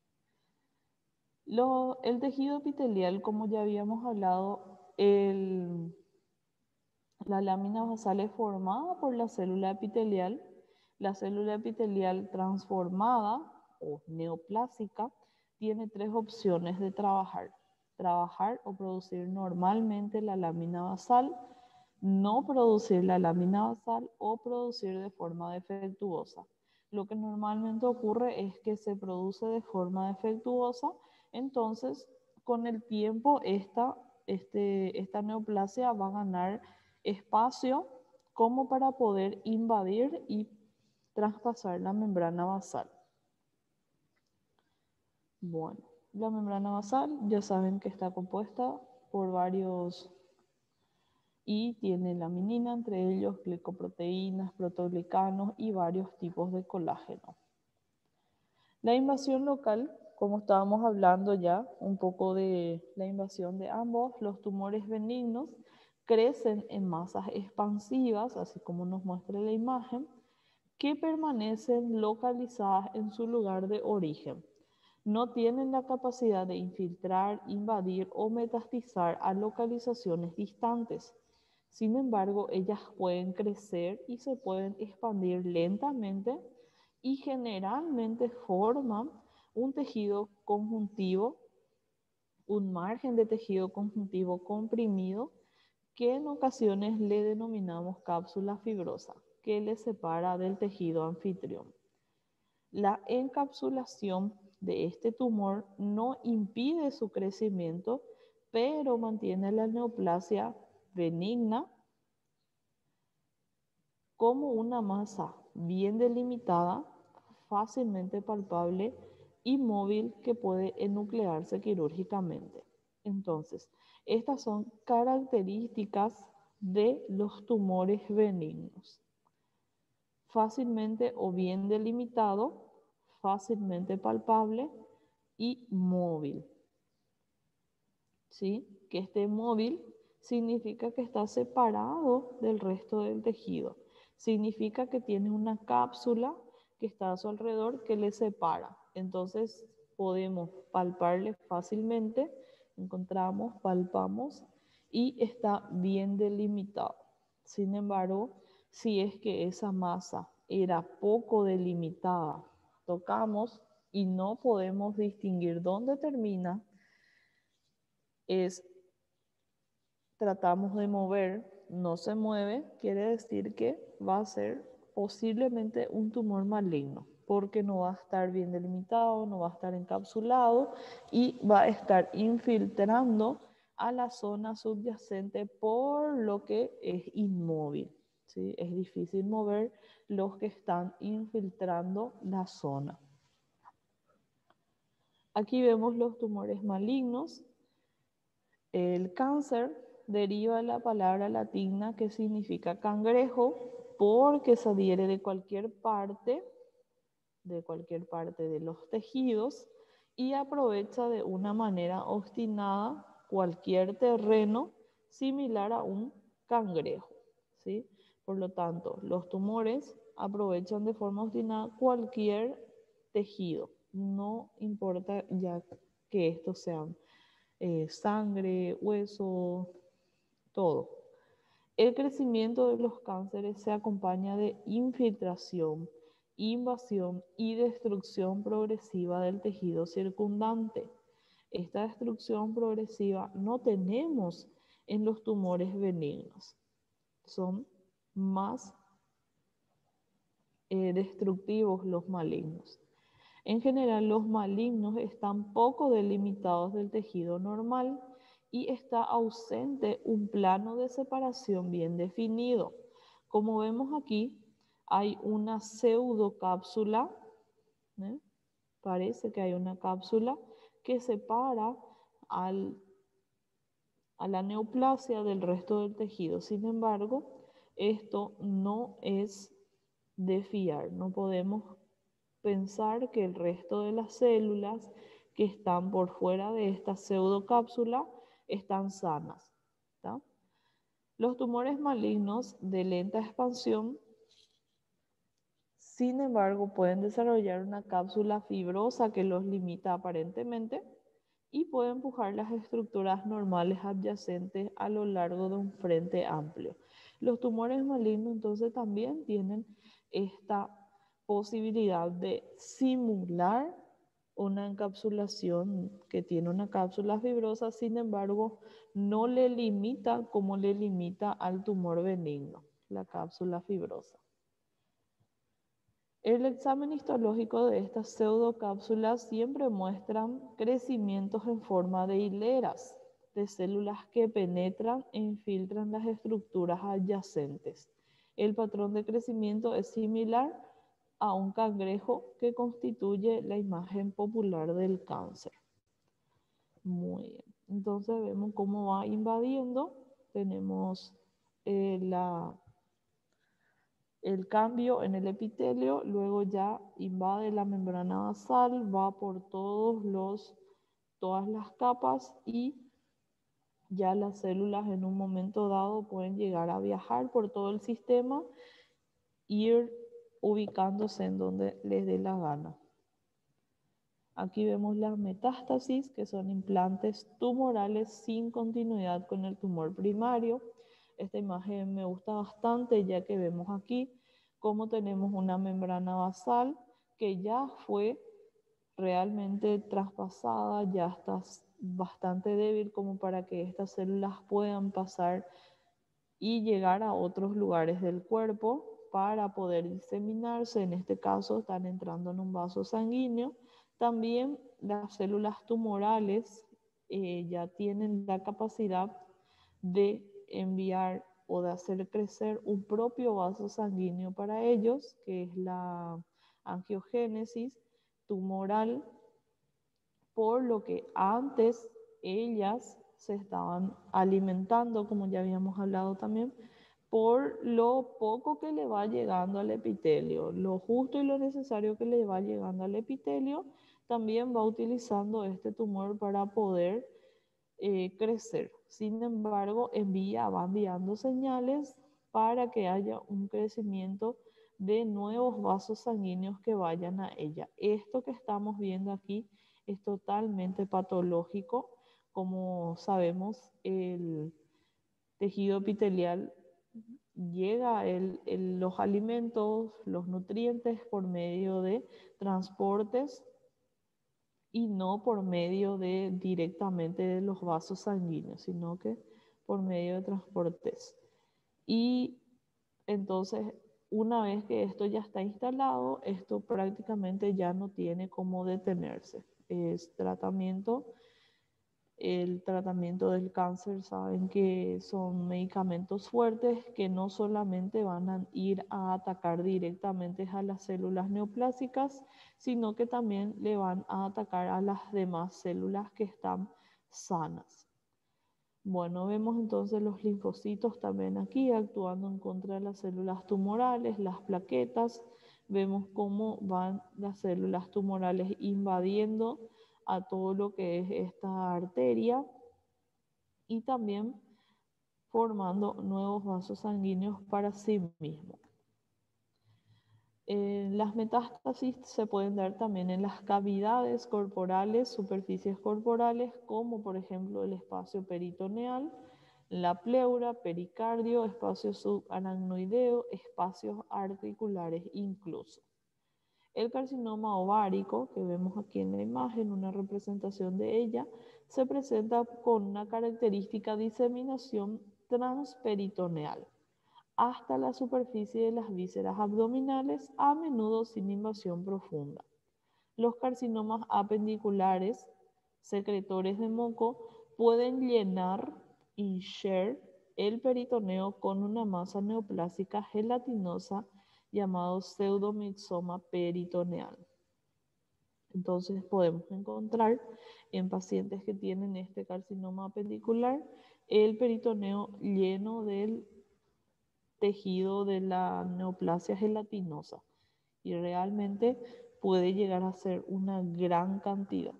Lo, el tejido epitelial, como ya habíamos hablado, el, la lámina basal es formada por la célula epitelial. La célula epitelial transformada o neoplásica tiene tres opciones de trabajar. Trabajar o producir normalmente la lámina basal, no producir la lámina basal o producir de forma defectuosa. Lo que normalmente ocurre es que se produce de forma defectuosa, entonces con el tiempo esta, este, esta neoplasia va a ganar espacio como para poder invadir y traspasar la membrana basal. Bueno, la membrana basal ya saben que está compuesta por varios y tiene laminina, entre ellos glicoproteínas, proteoglicanos y varios tipos de colágeno. La invasión local, como estábamos hablando ya, un poco de la invasión de ambos, los tumores benignos crecen en masas expansivas, así como nos muestra la imagen, que permanecen localizadas en su lugar de origen. No tienen la capacidad de infiltrar, invadir o metastizar a localizaciones distantes. Sin embargo, ellas pueden crecer y se pueden expandir lentamente y generalmente forman un tejido conjuntivo, un margen de tejido conjuntivo comprimido, que en ocasiones le denominamos cápsula fibrosa, que le separa del tejido anfitrión. La encapsulación de este tumor no impide su crecimiento, pero mantiene la neoplasia benigna como una masa bien delimitada, fácilmente palpable y móvil que puede enuclearse quirúrgicamente. Entonces, estas son características de los tumores benignos. Fácilmente o bien delimitado, fácilmente palpable y móvil. ¿Sí? Que esté móvil significa que está separado del resto del tejido. Significa que tiene una cápsula que está a su alrededor que le separa. Entonces podemos palparle fácilmente, encontramos, palpamos y está bien delimitado. Sin embargo, si es que esa masa era poco delimitada, tocamos y no podemos distinguir dónde termina, es tratamos de mover, no se mueve, quiere decir que va a ser posiblemente un tumor maligno, porque no va a estar bien delimitado, no va a estar encapsulado y va a estar infiltrando a la zona subyacente, por lo que es inmóvil, ¿sí? Es difícil mover los que están infiltrando la zona. Aquí vemos los tumores malignos. El cáncer deriva de la palabra latina que significa cangrejo, porque se adhiere de cualquier parte, de cualquier parte de los tejidos y aprovecha de una manera obstinada cualquier terreno similar a un cangrejo, ¿sí? Por lo tanto, los tumores aprovechan de forma obstinada cualquier tejido, no importa ya que estos sean eh, sangre, hueso, todo. El crecimiento de los cánceres se acompaña de infiltración, invasión y destrucción progresiva del tejido circundante. Esta destrucción progresiva no tenemos en los tumores benignos. Son más eh, destructivos los malignos. En general, los malignos están poco delimitados del tejido normal y está ausente un plano de separación bien definido. Como vemos aquí, hay una pseudocápsula, ¿eh? Parece que hay una cápsula que separa al, a la neoplasia del resto del tejido. Sin embargo, esto no es de fiar, no podemos pensar que el resto de las células que están por fuera de esta pseudocápsula están sanas, ¿tá? Los tumores malignos de lenta expansión Sin embargo, pueden desarrollar una cápsula fibrosa que los limita aparentemente y puede empujar las estructuras normales adyacentes a lo largo de un frente amplio. Los tumores malignos entonces también tienen esta posibilidad de simular una encapsulación que tiene una cápsula fibrosa, sin embargo, no le limita como le limita al tumor benigno, la cápsula fibrosa. El examen histológico de estas pseudocápsulas siempre muestran crecimientos en forma de hileras de células que penetran e infiltran las estructuras adyacentes. El patrón de crecimiento es similar a un cangrejo que constituye la imagen popular del cáncer. Muy bien, entonces vemos cómo va invadiendo. Tenemos eh, la... el cambio en el epitelio, luego ya invade la membrana basal, va por todos los, todas las capas y ya las células en un momento dado pueden llegar a viajar por todo el sistema, ir ubicándose en donde les dé la gana. Aquí vemos las metástasis, que son implantes tumorales sin continuidad con el tumor primario. Esta imagen me gusta bastante ya que vemos aquí cómo tenemos una membrana basal que ya fue realmente traspasada, ya está bastante débil como para que estas células puedan pasar y llegar a otros lugares del cuerpo para poder diseminarse. En este caso están entrando en un vaso sanguíneo. También las células tumorales eh, ya tienen la capacidad de enviar o de hacer crecer un propio vaso sanguíneo para ellos, que es la angiogénesis tumoral, por lo que antes ellas se estaban alimentando, como ya habíamos hablado también, por lo poco que le va llegando al epitelio, lo justo y lo necesario que le va llegando al epitelio, también va utilizando este tumor para poder eh, crecer. Sin embargo, envía, va enviando señales para que haya un crecimiento de nuevos vasos sanguíneos que vayan a ella. Esto que estamos viendo aquí es totalmente patológico. Como sabemos, el tejido epitelial llega el, el, los alimentos, los nutrientes por medio de transportes y no por medio de directamente de los vasos sanguíneos, sino que por medio de transportes. Y entonces, una vez que esto ya está instalado, esto prácticamente ya no tiene cómo detenerse. Es tratamiento. El tratamiento del cáncer, saben que son medicamentos fuertes que no solamente van a ir a atacar directamente a las células neoplásicas, sino que también le van a atacar a las demás células que están sanas. Bueno, vemos entonces los linfocitos también aquí actuando en contra de las células tumorales, las plaquetas. Vemos cómo van las células tumorales invadiendo a todo lo que es esta arteria y también formando nuevos vasos sanguíneos para sí mismo. Eh, las metástasis se pueden dar también en las cavidades corporales, superficies corporales, como por ejemplo el espacio peritoneal, la pleura, pericardio, espacio subaracnoideo, espacios articulares incluso. El carcinoma ovárico, que vemos aquí en la imagen, una representación de ella, se presenta con una característica diseminación transperitoneal hasta la superficie de las vísceras abdominales, a menudo sin invasión profunda. Los carcinomas apendiculares, secretores de moco, pueden llenar, hinchar el peritoneo con una masa neoplásica gelatinosa llamado pseudomixoma peritoneal. Entonces podemos encontrar en pacientes que tienen este carcinoma apendicular el peritoneo lleno del tejido de la neoplasia gelatinosa y realmente puede llegar a ser una gran cantidad.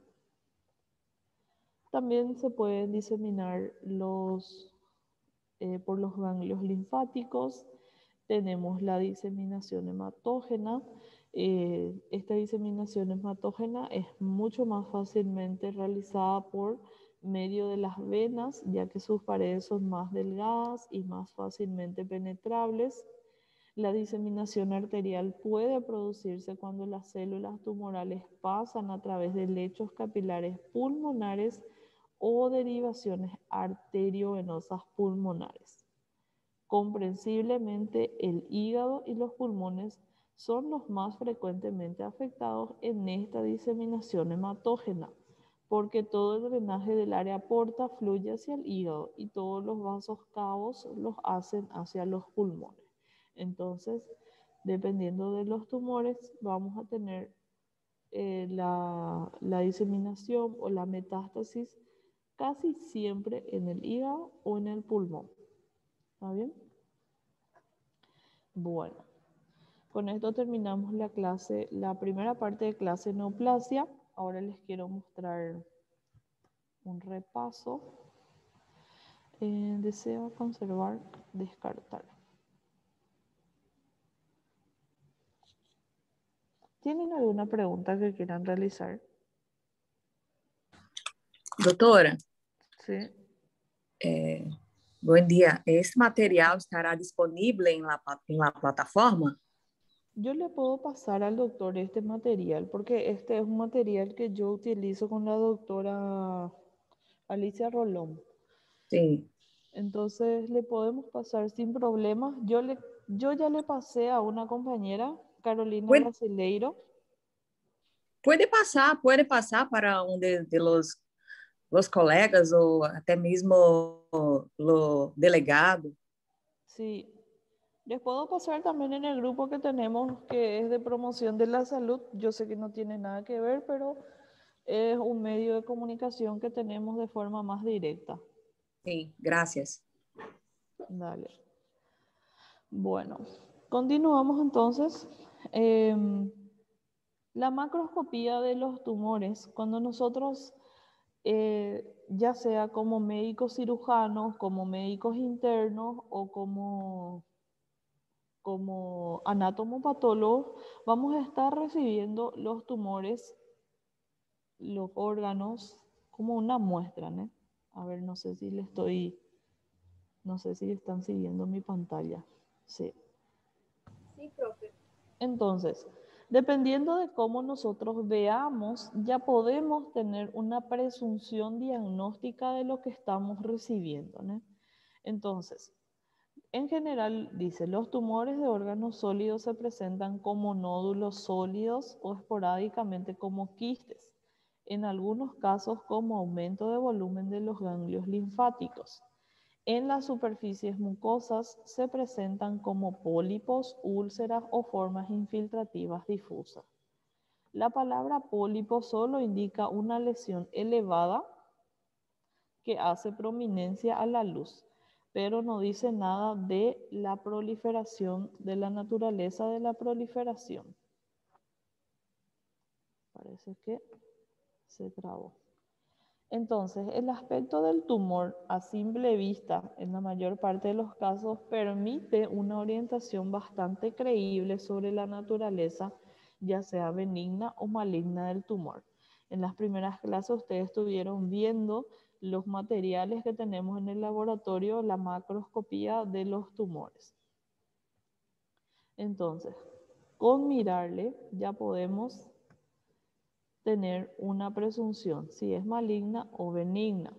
También se pueden diseminar los, eh, por los ganglios linfáticos tenemos la diseminación hematógena. Eh, esta diseminación hematógena es mucho más fácilmente realizada por medio de las venas, ya que sus paredes son más delgadas y más fácilmente penetrables. La diseminación arterial puede producirse cuando las células tumorales pasan a través de lechos capilares pulmonares o derivaciones arteriovenosas pulmonares. Comprensiblemente, el hígado y los pulmones son los más frecuentemente afectados en esta diseminación hematógena, porque todo el drenaje del área aporta fluye hacia el hígado y todos los vasos cabos los hacen hacia los pulmones. Entonces, dependiendo de los tumores, vamos a tener eh, la, la diseminación o la metástasis casi siempre en el hígado o en el pulmón. ¿Está bien? Bueno, con esto terminamos la clase, la primera parte de clase neoplasia. Ahora les quiero mostrar un repaso. Eh, deseo conservar, descartar. ¿Tienen alguna pregunta que quieran realizar? Doutora, Sí. é, bom dia. Esse material estará disponível em la, em la plataforma? Yo le puedo pasar al doctor este material, porque este es un material que yo utilizo con la doctora Alicia Rolón. Sim. Entonces le podemos pasar sin problemas. Yo, le, yo ya le pasé a una compañera, Carolina Puede, Brasileiro. puede passar, pode passar para um de, de los, los colegas ou até mesmo o delegado. Sí. Les puedo pasar también en el grupo que tenemos, que es de promoción de la salud. Yo sé que no tiene nada que ver, pero es un medio de comunicación que tenemos de forma más directa. Sim, graças. Dale. Bueno, continuamos entonces. Eh, la macroscopía de los tumores, cuando nosotros, eh, ya sea como médicos cirujanos, como médicos internos o como, como anatomopatólogos, vamos a estar recibiendo los tumores, los órganos, como una muestra, ¿no? A ver, no sé si le estoy, no sé si están siguiendo mi pantalla. Sí. Sí, profe. Entonces, dependiendo de cómo nosotros veamos, ya podemos tener una presunción diagnóstica de lo que estamos recibiendo, ¿no? Entonces, en general, dice, los tumores de órganos sólidos se presentan como nódulos sólidos o esporádicamente como quistes, en algunos casos como aumento de volumen de los ganglios linfáticos. En las superficies mucosas se presentan como pólipos, úlceras o formas infiltrativas difusas. La palabra pólipo solo indica una lesión elevada que hace prominencia a la luz, pero no dice nada de la proliferación, de la naturaleza de la proliferación. Parece que se trabó. Entonces, el aspecto del tumor a simple vista, en la mayor parte de los casos, permite una orientación bastante creíble sobre la naturaleza, ya sea benigna o maligna del tumor. En las primeras clases ustedes estuvieron viendo los materiales que tenemos en el laboratorio, la macroscopía de los tumores. Entonces, con mirarle ya podemos tener una presunción, si es maligna o benigna.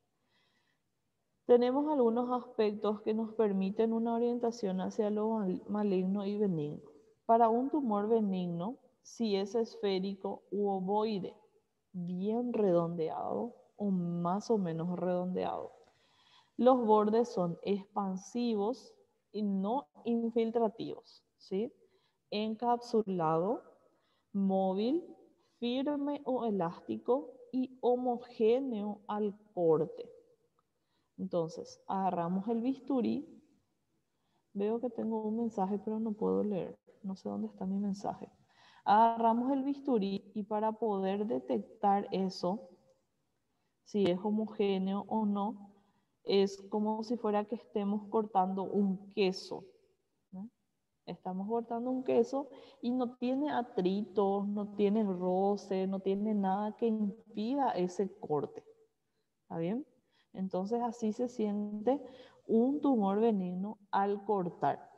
Tenemos algunos aspectos que nos permiten una orientación hacia lo maligno y benigno. Para un tumor benigno, si es esférico u ovoide, bien redondeado o más o menos redondeado, los bordes son expansivos y no infiltrativos, ¿sí? Encapsulado, móvil, firme o elástico y homogéneo al corte. Entonces, agarramos el bisturí. Veo que tengo un mensaje, pero no puedo leer. No sé dónde está mi mensaje. Agarramos el bisturí y para poder detectar eso, si es homogéneo o no, es como si fuera que estemos cortando un queso, ¿no? Estamos cortando un queso y no tiene atritos, no tiene roce, no tiene nada que impida ese corte. ¿Está bien? Entonces así se siente un tumor benigno al cortar.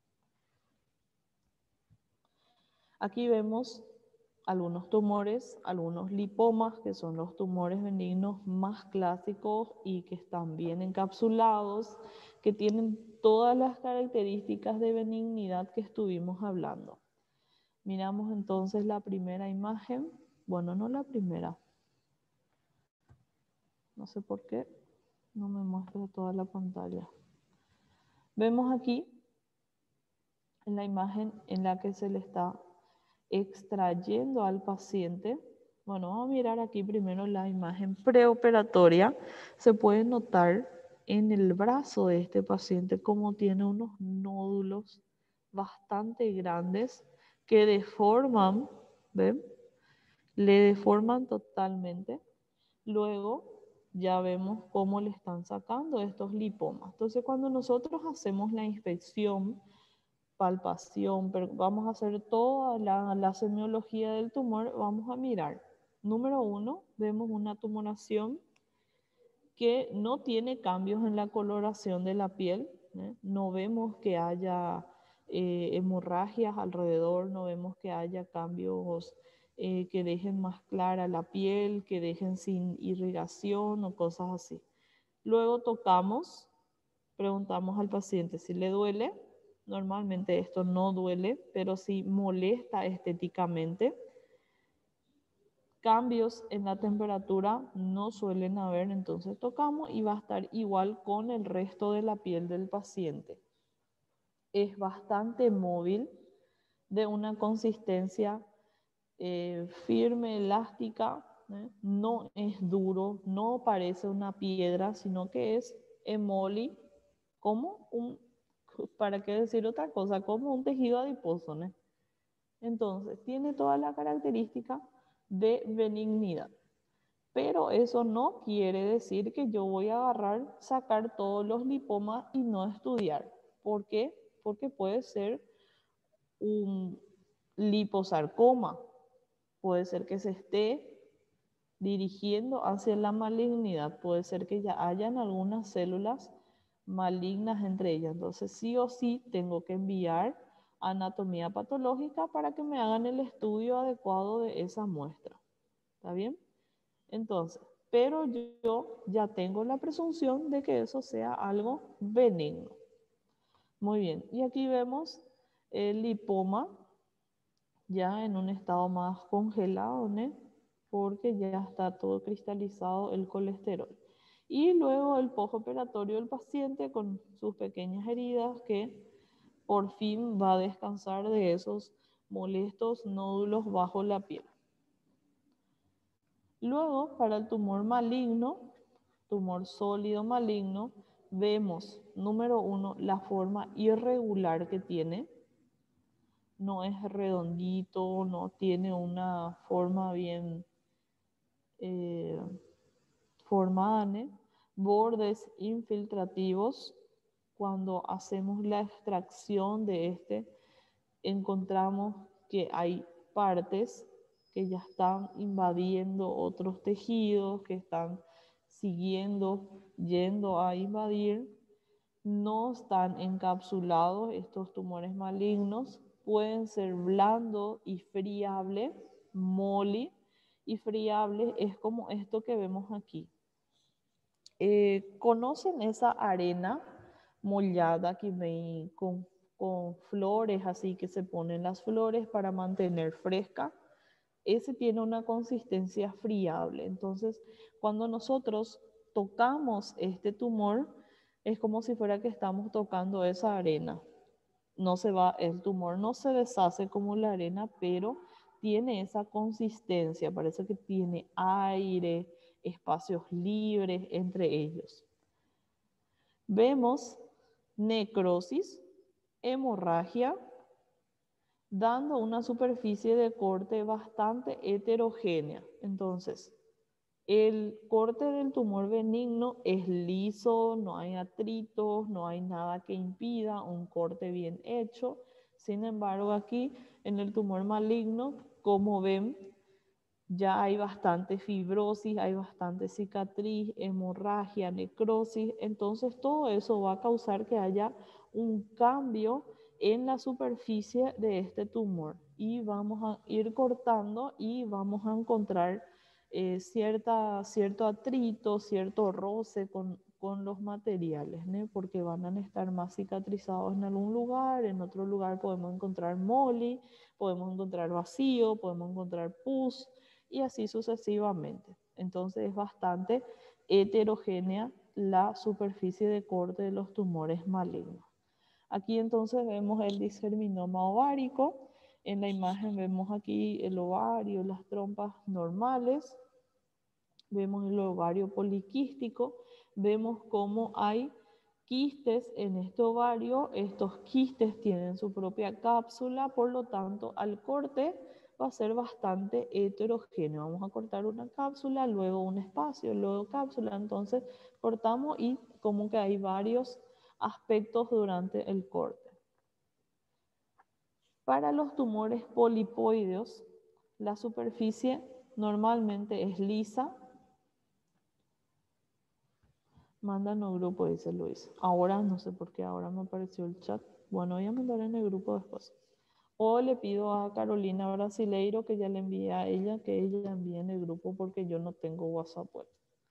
Aquí vemos algunos tumores, algunos lipomas, que son los tumores benignos más clásicos y que están bien encapsulados, que tienen todas las características de benignidad que estuvimos hablando. Miramos entonces la primera imagen. Bueno, no la primera. No sé por qué no me muestra toda la pantalla. Vemos aquí en la imagen en la que se le está extrayendo al paciente. Bueno, vamos a mirar aquí primero la imagen preoperatoria. Se puede notar en el brazo de este paciente cómo tiene unos nódulos bastante grandes que deforman, ¿ven? Le deforman totalmente. Luego ya vemos cómo le están sacando estos lipomas. Entonces, cuando nosotros hacemos la inspección, palpación, pero vamos a hacer toda la, la semiología del tumor, vamos a mirar. Número uno, vemos una tumoración que no tiene cambios en la coloración de la piel, ¿eh? No vemos que haya eh, hemorragias alrededor, no vemos que haya cambios eh, que dejen más clara la piel, que dejen sin irrigación o cosas así. Luego tocamos, preguntamos al paciente si le duele. Normalmente esto no duele, pero sí molesta estéticamente. Cambios en la temperatura no suelen haber, entonces tocamos y va a estar igual con el resto de la piel del paciente. Es bastante móvil, de una consistencia eh, firme, elástica, ¿eh? No es duro, no parece una piedra, sino que es emoli, como un, para qué decir otra cosa, como un tejido adiposo, ¿no? Entonces, tiene toda la característica de benignidad. Pero eso no quiere decir que yo voy a agarrar, sacar todos los lipomas y no estudiar. ¿Por qué? Porque puede ser un liposarcoma. Puede ser que se esté dirigiendo hacia la malignidad. Puede ser que ya hayan algunas células malignas entre ellas. Entonces, sí o sí tengo que enviar a anatomía patológica para que me hagan el estudio adecuado de esa muestra. ¿Está bien? Entonces, pero yo ya tengo la presunción de que eso sea algo benigno. Muy bien, y aquí vemos el lipoma ya en un estado más congelado, ¿no? Porque ya está todo cristalizado el colesterol. Y luego el postoperatorio del paciente con sus pequeñas heridas que por fin va a descansar de esos molestos nódulos bajo la piel. Luego, para el tumor maligno, tumor sólido maligno, vemos, número uno, la forma irregular que tiene. No es redondito, no tiene una forma bien eh, formada, ¿no? Bordes infiltrativos. Cuando hacemos la extracción de este, encontramos que hay partes que ya están invadiendo otros tejidos, que están siguiendo, yendo a invadir. No están encapsulados estos tumores malignos, pueden ser blando y friable, moli, y friable es como esto que vemos aquí. Eh, ¿Conocen esa arena mollada que ven con, con flores así que se ponen las flores para mantener fresca? Ese tiene una consistencia friable. Entonces, cuando nosotros tocamos este tumor, es como si fuera que estamos tocando esa arena. No se va, el tumor no se deshace como la arena, pero tiene esa consistencia, parece que tiene aire, espacios libres entre ellos. Vemos necrosis, hemorragia, dando una superficie de corte bastante heterogénea. Entonces, el corte del tumor benigno es liso, no hay atritos, no hay nada que impida un corte bien hecho. Sin embargo, aquí en el tumor maligno, como ven, ya hay bastante fibrosis, hay bastante cicatriz, hemorragia, necrosis. Entonces todo eso va a causar que haya un cambio en la superficie de este tumor. Y vamos a ir cortando y vamos a encontrar eh, cierta, cierto atrito, cierto roce con, con los materiales, ¿no? Porque van a estar más cicatrizados en algún lugar, en otro lugar podemos encontrar moli, podemos encontrar vacío, podemos encontrar pus, y así sucesivamente. Entonces es bastante heterogénea la superficie de corte de los tumores malignos. Aquí entonces vemos el disgerminoma ovárico. En la imagen vemos aquí el ovario, las trompas normales. Vemos el ovario poliquístico. Vemos cómo hay quistes en este ovario. Estos quistes tienen su propia cápsula, por lo tanto, al corte va a ser bastante heterogéneo. Vamos a cortar una cápsula, luego un espacio, luego cápsula. Entonces cortamos y como que hay varios aspectos durante el corte. Para los tumores polipoideos, la superficie normalmente es lisa. Mandan al grupo, dice Luis. Ahora, no sé por qué, ahora me apareció el chat. Bueno, voy a mandar en el grupo después. O le pido a Carolina Brasileiro que ya le envíe a ella, que ella envíe en el grupo porque yo no tengo WhatsApp web.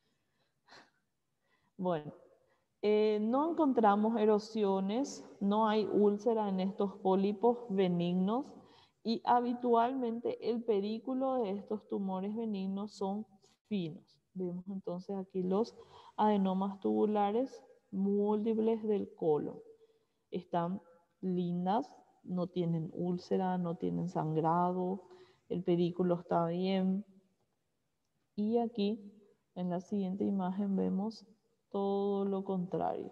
Bueno, eh, no encontramos erosiones, no hay úlcera en estos pólipos benignos y habitualmente el pedículo de estos tumores benignos son finos. Vemos entonces aquí los adenomas tubulares múltiples del colon. Están lindas, no tienen úlcera, no tienen sangrado, el pedículo está bien. Y aquí, en la siguiente imagen, vemos todo lo contrario.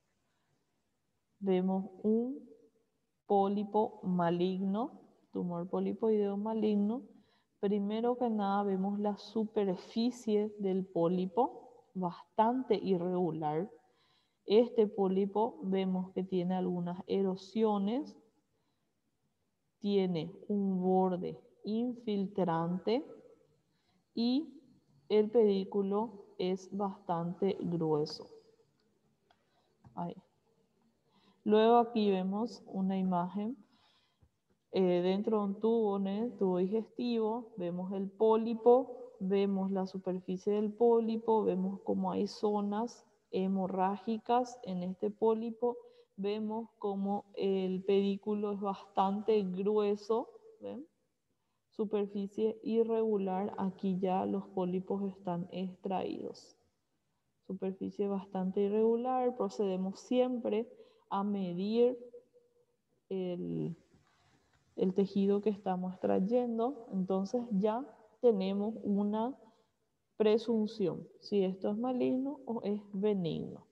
Vemos un pólipo maligno, tumor polipoideo maligno. Primero que nada vemos la superficie del pólipo, bastante irregular. Este pólipo vemos que tiene algunas erosiones, tiene un borde infiltrante y el pedículo es bastante grueso. Ahí. Luego aquí vemos una imagen eh, dentro de un tubo, ¿no? Tubo digestivo, vemos el pólipo, vemos la superficie del pólipo, vemos cómo hay zonas hemorrágicas en este pólipo, vemos cómo el pedículo es bastante grueso, ¿ven? Superficie irregular, aquí ya los pólipos están extraídos. Superficie bastante irregular, procedemos siempre a medir el, el tejido que estamos extrayendo, entonces ya tenemos una presunción, si esto es maligno o es benigno.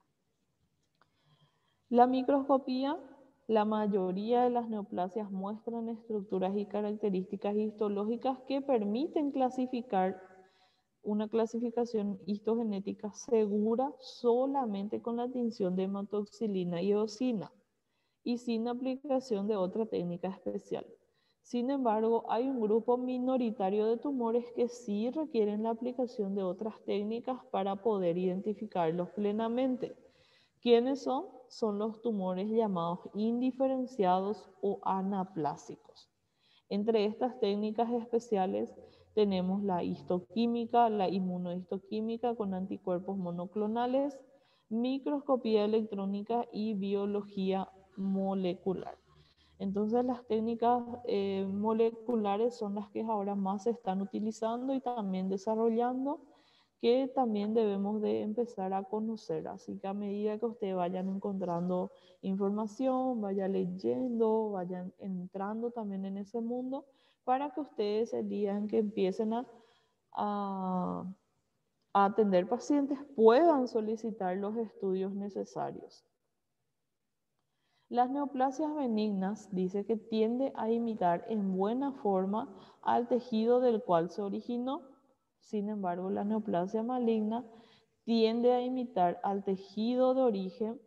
La microscopía, la mayoría de las neoplasias muestran estructuras y características histológicas que permiten clasificar una clasificación histogenética segura solamente con la tinción de hematoxilina y eosina y sin aplicación de otra técnica especial. Sin embargo, hay un grupo minoritario de tumores que sí requieren la aplicación de otras técnicas para poder identificarlos plenamente. ¿Quiénes son? Son los tumores llamados indiferenciados o anaplásicos. Entre estas técnicas especiales tenemos la histoquímica, la inmunohistoquímica con anticuerpos monoclonales, microscopía electrónica y biología molecular. Entonces las técnicas eh, moleculares son las que ahora más se están utilizando y también desarrollando, que también debemos de empezar a conocer. Así que a medida que ustedes vayan encontrando información, vayan leyendo, vayan entrando también en ese mundo, para que ustedes el día en que empiecen a, a, a atender pacientes puedan solicitar los estudios necesarios. Las neoplasias benignas dice que tiende a imitar en buena forma al tejido del cual se originó. Sin embargo, la neoplasia maligna tiende a imitar al tejido de origen,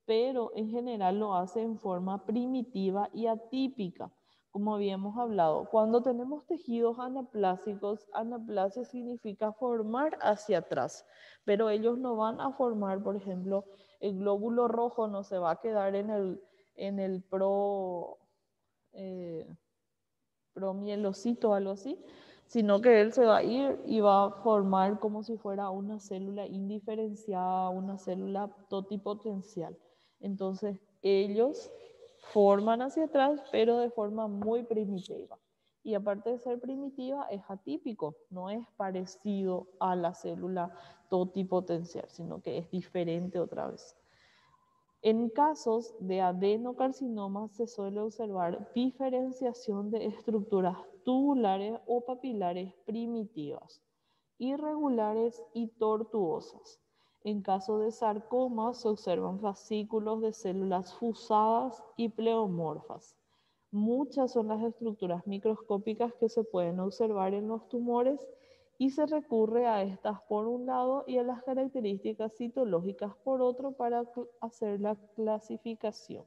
pero en general lo hace en forma primitiva y atípica, como habíamos hablado. Cuando tenemos tejidos anaplásicos, anaplasia significa formar hacia atrás, pero ellos no van a formar, por ejemplo, el glóbulo rojo no se va a quedar en el, en el pro, eh, promielocito o algo así, sino que él se va a ir y va a formar como si fuera una célula indiferenciada, una célula totipotencial. Entonces ellos forman hacia atrás, pero de forma muy primitiva. Y aparte de ser primitiva, es atípico, no es parecido a la célula totipotencial, sino que es diferente otra vez. En casos de adenocarcinoma se suele observar diferenciación de estructuras tubulares o papilares primitivas, irregulares y tortuosas. En caso de sarcoma se observan fascículos de células fusadas y pleomorfas. Muchas son las estructuras microscópicas que se pueden observar en los tumores y se recurre a estas por un lado y a las características citológicas por otro para hacer la clasificación.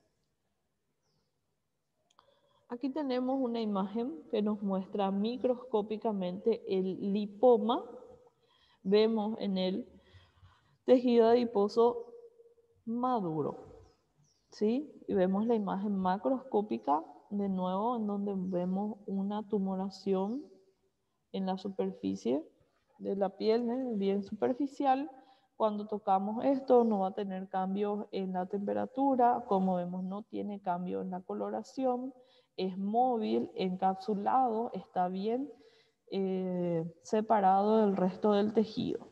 Aquí tenemos una imagen que nos muestra microscópicamente el lipoma. Vemos en el tejido adiposo maduro, ¿sí? Y vemos la imagen macroscópica de nuevo en donde vemos una tumoración en la superficie de la piel, ¿eh? Bien superficial. Cuando tocamos esto no va a tener cambios en la temperatura, como vemos no tiene cambio en la coloración, es móvil, encapsulado, está bien eh, separado del resto del tejido.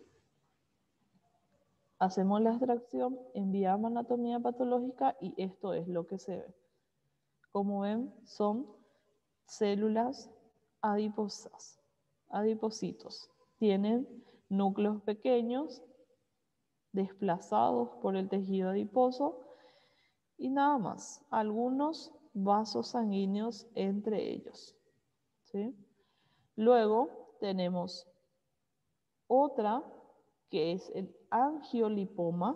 Hacemos la extracción, enviamos anatomía patológica y esto es lo que se ve. Como ven, son células adiposas, adipocitos. Tienen núcleos pequeños desplazados por el tejido adiposo y nada más. Algunos vasos sanguíneos entre ellos, ¿sí? Luego tenemos otra que es el angiolipoma,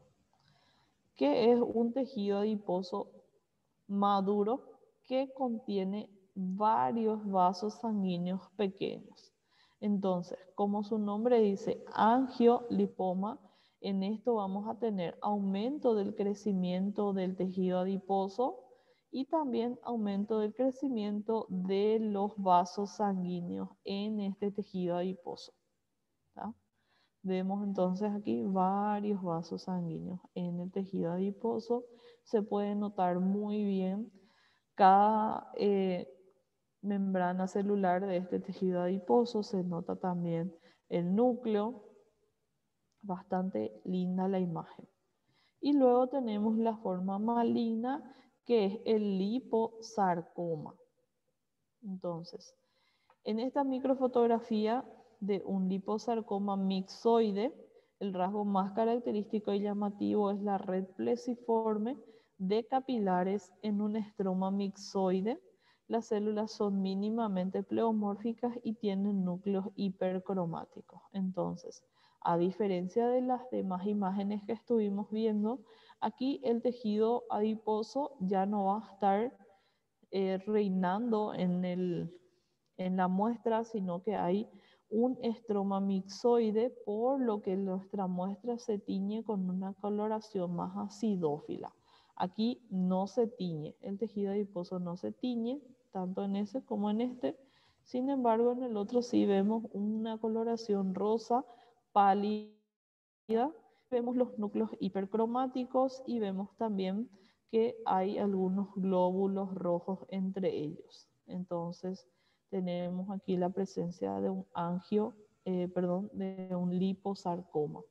que es un tejido adiposo maduro que contiene varios vasos sanguíneos pequeños. Entonces, como su nombre dice, angiolipoma, en esto vamos a tener aumento del crecimiento del tejido adiposo y también aumento del crecimiento de los vasos sanguíneos en este tejido adiposo, ¿tá? Vemos entonces aquí varios vasos sanguíneos en el tejido adiposo. Se puede notar muy bien cada eh, membrana celular de este tejido adiposo. Se nota también el núcleo. Bastante linda la imagen. Y luego tenemos la forma maligna, que es el liposarcoma. Entonces, en esta microfotografía de un liposarcoma mixoide, el rasgo más característico y llamativo es la red plesiforme de capilares en un estroma mixoide. Las células son mínimamente pleomórficas y tienen núcleos hipercromáticos. Entonces, a diferencia de las demás imágenes que estuvimos viendo, aquí el tejido adiposo ya no va a estar eh, reinando en el en la muestra, sino que hay un estroma mixoide, por lo que nuestra muestra se tiñe con una coloración más acidófila. Aquí no se tiñe, el tejido adiposo no se tiñe, tanto en ese como en este. Sin embargo, en el otro sí vemos una coloración rosa pálida, vemos los núcleos hipercromáticos y vemos también que hay algunos glóbulos rojos entre ellos. Entonces, tenemos aquí la presencia de un angio, eh, perdón, de un liposarcoma.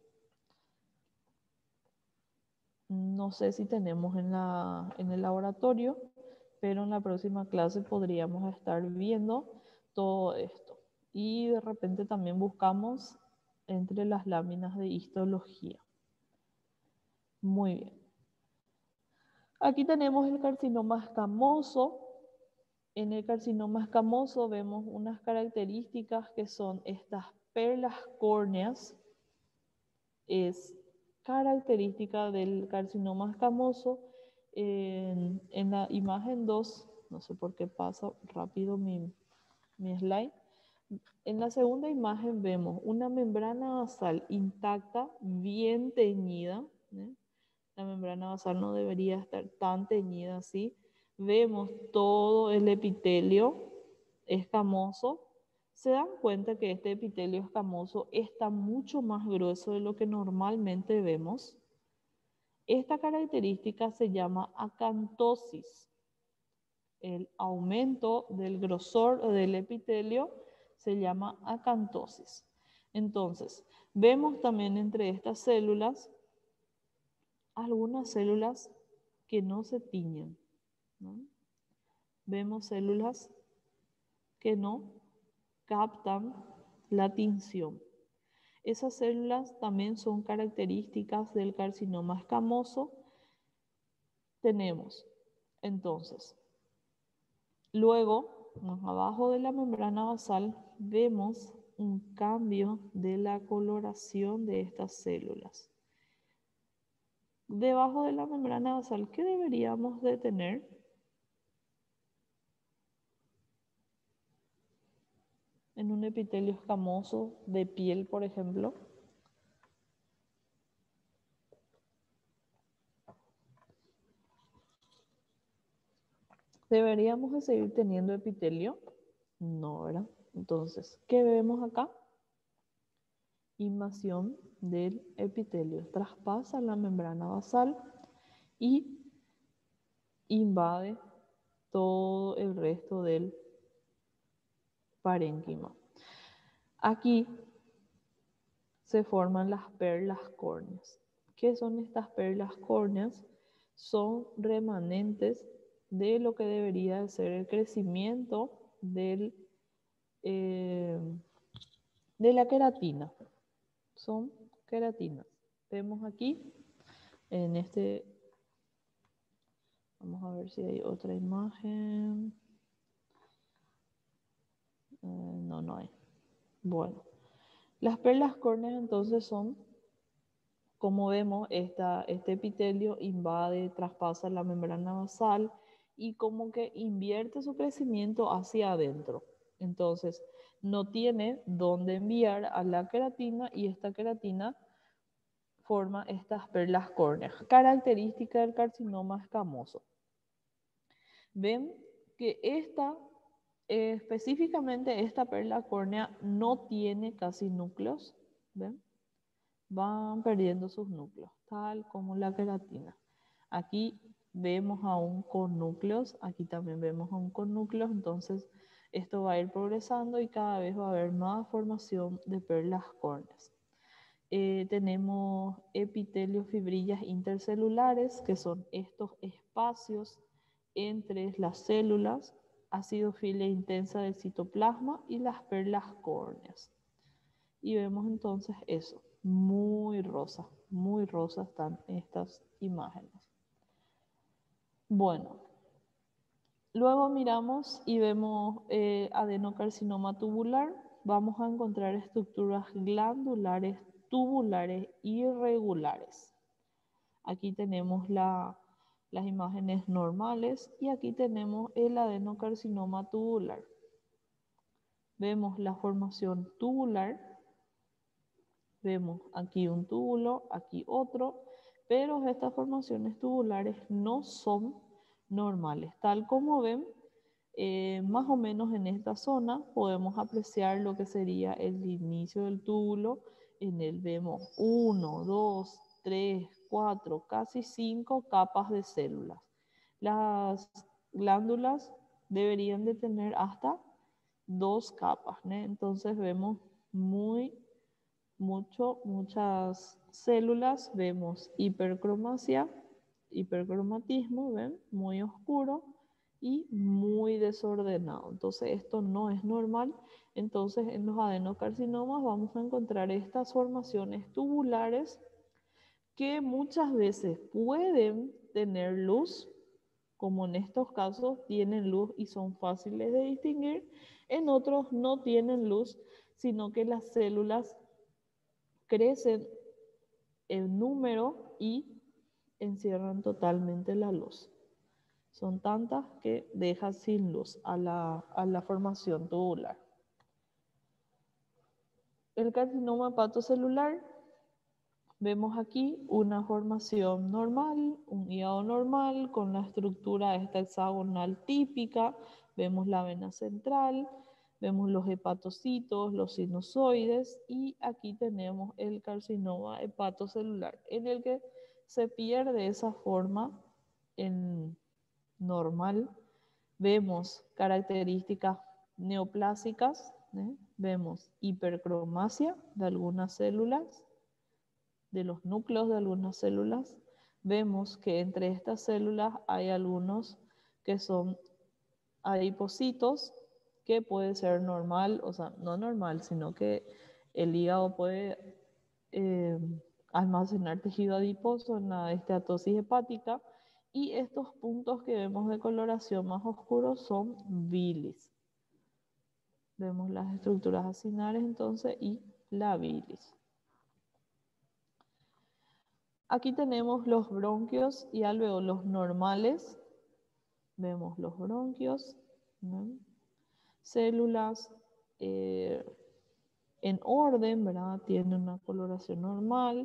No sé si tenemos en, la, en el laboratorio, pero en la próxima clase podríamos estar viendo todo esto. Y de repente también buscamos entre las láminas de histología. Muy bien. Aquí tenemos el carcinoma escamoso. En el carcinoma escamoso vemos unas características que son estas perlas córneas. Es característica del carcinoma escamoso. En, en la imagen dos, no sé por qué pasa rápido mi, mi slide. En la segunda imagen vemos una membrana basal intacta, bien teñida, ¿eh? La membrana basal no debería estar tan teñida así. Vemos todo el epitelio escamoso. Se dan cuenta que este epitelio escamoso está mucho más grueso de lo que normalmente vemos. Esta característica se llama acantosis. El aumento del grosor del epitelio se llama acantosis. Entonces, vemos también entre estas células algunas células que no se tiñen, ¿no? Vemos células que no captan la tinción. Esas células también son características del carcinoma escamoso. Tenemos, entonces, luego, más abajo de la membrana basal, vemos un cambio de la coloración de estas células. Debajo de la membrana basal, ¿qué deberíamos de tener? En un epitelio escamoso de piel, por ejemplo. ¿Deberíamos de seguir teniendo epitelio? No, ¿verdad? Entonces, ¿qué vemos acá? Invasión del epitelio. Traspasa la membrana basal y invade todo el resto del parénquima. Aquí se forman las perlas córneas. ¿Qué son estas perlas córneas? Son remanentes de lo que debería de ser el crecimiento del, eh, de la queratina. Son queratinas. Vemos aquí en este, vamos a ver si hay otra imagen. Eh, no, no hay. Bueno, las perlas córneas entonces son, como vemos, esta, este epitelio invade, traspasa la membrana basal y como que invierte su crecimiento hacia adentro. Entonces, no tiene dónde enviar a la queratina y esta queratina forma estas perlas córneas, característica del carcinoma escamoso. Ven que esta, eh, específicamente esta perla córnea no tiene casi núcleos, ¿ven? Van perdiendo sus núcleos, tal como la queratina. Aquí vemos aún con núcleos, aquí también vemos aún con núcleos, entonces esto va a ir progresando y cada vez va a haber más formación de perlas córneas. Eh, tenemos epitelio fibrillas intercelulares, que son estos espacios entre las células, acidofilia intensa del citoplasma y las perlas córneas. Y vemos entonces eso, muy rosa, muy rosa están estas imágenes. Bueno, luego miramos y vemos eh, adenocarcinoma tubular. Vamos a encontrar estructuras glandulares tubulares irregulares. Aquí tenemos la, las imágenes normales y aquí tenemos el adenocarcinoma tubular. Vemos la formación tubular. Vemos aquí un túbulo, aquí otro, pero estas formaciones tubulares no son normales. Tal como ven, eh, más o menos en esta zona podemos apreciar lo que sería el inicio del túbulo. En él vemos uno, dos, tres, cuatro, casi cinco capas de células. Las glándulas deberían de tener hasta dos capas, ¿no? Entonces vemos muy Mucho, muchas células, vemos hipercromasia, hipercromatismo, ¿ven? Muy oscuro y muy desordenado. Entonces esto no es normal. Entonces en los adenocarcinomas vamos a encontrar estas formaciones tubulares que muchas veces pueden tener luz, como en estos casos tienen luz y son fáciles de distinguir. En otros no tienen luz, sino que las células crecen el número y encierran totalmente la luz. Son tantas que dejan sin luz a la, a la formación tubular. El carcinoma hepatocelular, vemos aquí una formación normal, un hígado normal con la estructura esta hexagonal típica. Vemos la vena central, vemos los hepatocitos, los sinusoides y aquí tenemos el carcinoma hepatocelular en el que se pierde esa forma en normal. Vemos características neoplásicas, ¿eh? Vemos hipercromasia de algunas células, de los núcleos de algunas células. Vemos que entre estas células hay algunos que son adipocitos, que puede ser normal, o sea, no normal, sino que el hígado puede eh, almacenar tejido adiposo en la esteatosis hepática, y estos puntos que vemos de coloración más oscuros son bilis. Vemos las estructuras acinares entonces y la bilis. Aquí tenemos los bronquios y alveolos normales. Vemos los bronquios, ¿no? Células eh, en orden, ¿verdad? Tienen una coloración normal.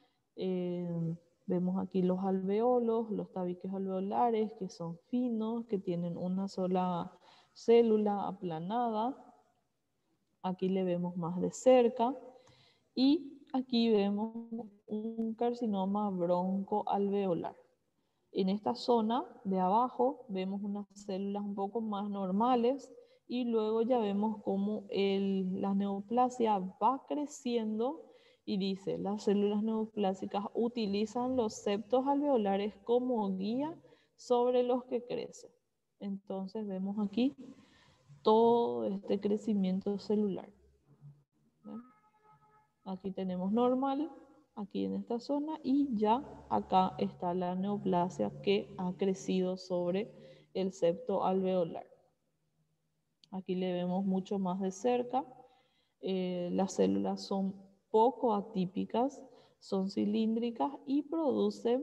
Eh, vemos aquí los alveolos, los tabiques alveolares, que son finos, que tienen una sola célula aplanada. Aquí le vemos más de cerca. Y aquí vemos un carcinoma broncoalveolar. En esta zona de abajo vemos unas células un poco más normales y luego ya vemos cómo el, la neoplasia va creciendo y dice, las células neoplásicas utilizan los septos alveolares como guía sobre los que crecen. Entonces vemos aquí todo este crecimiento celular. ¿Ven? Aquí tenemos normal, aquí en esta zona, y ya acá está la neoplasia que ha crecido sobre el septo alveolar. Aquí le vemos mucho más de cerca. Eh, las células son poco atípicas, son cilíndricas y producen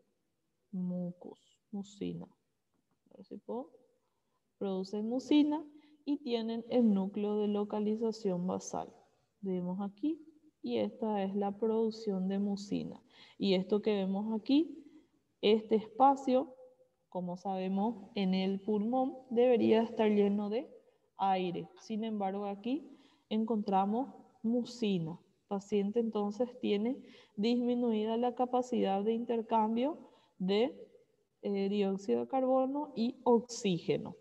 mucus, mucina. A ver si puedo. Producen mucina y tienen el núcleo de localización basal. Vemos aquí. Y esta es la producción de mucina. Y esto que vemos aquí, este espacio, como sabemos, en el pulmón debería estar lleno de aire. Sin embargo, aquí encontramos mucina. El paciente entonces tiene disminuida la capacidad de intercambio de eh, dióxido de carbono y oxígeno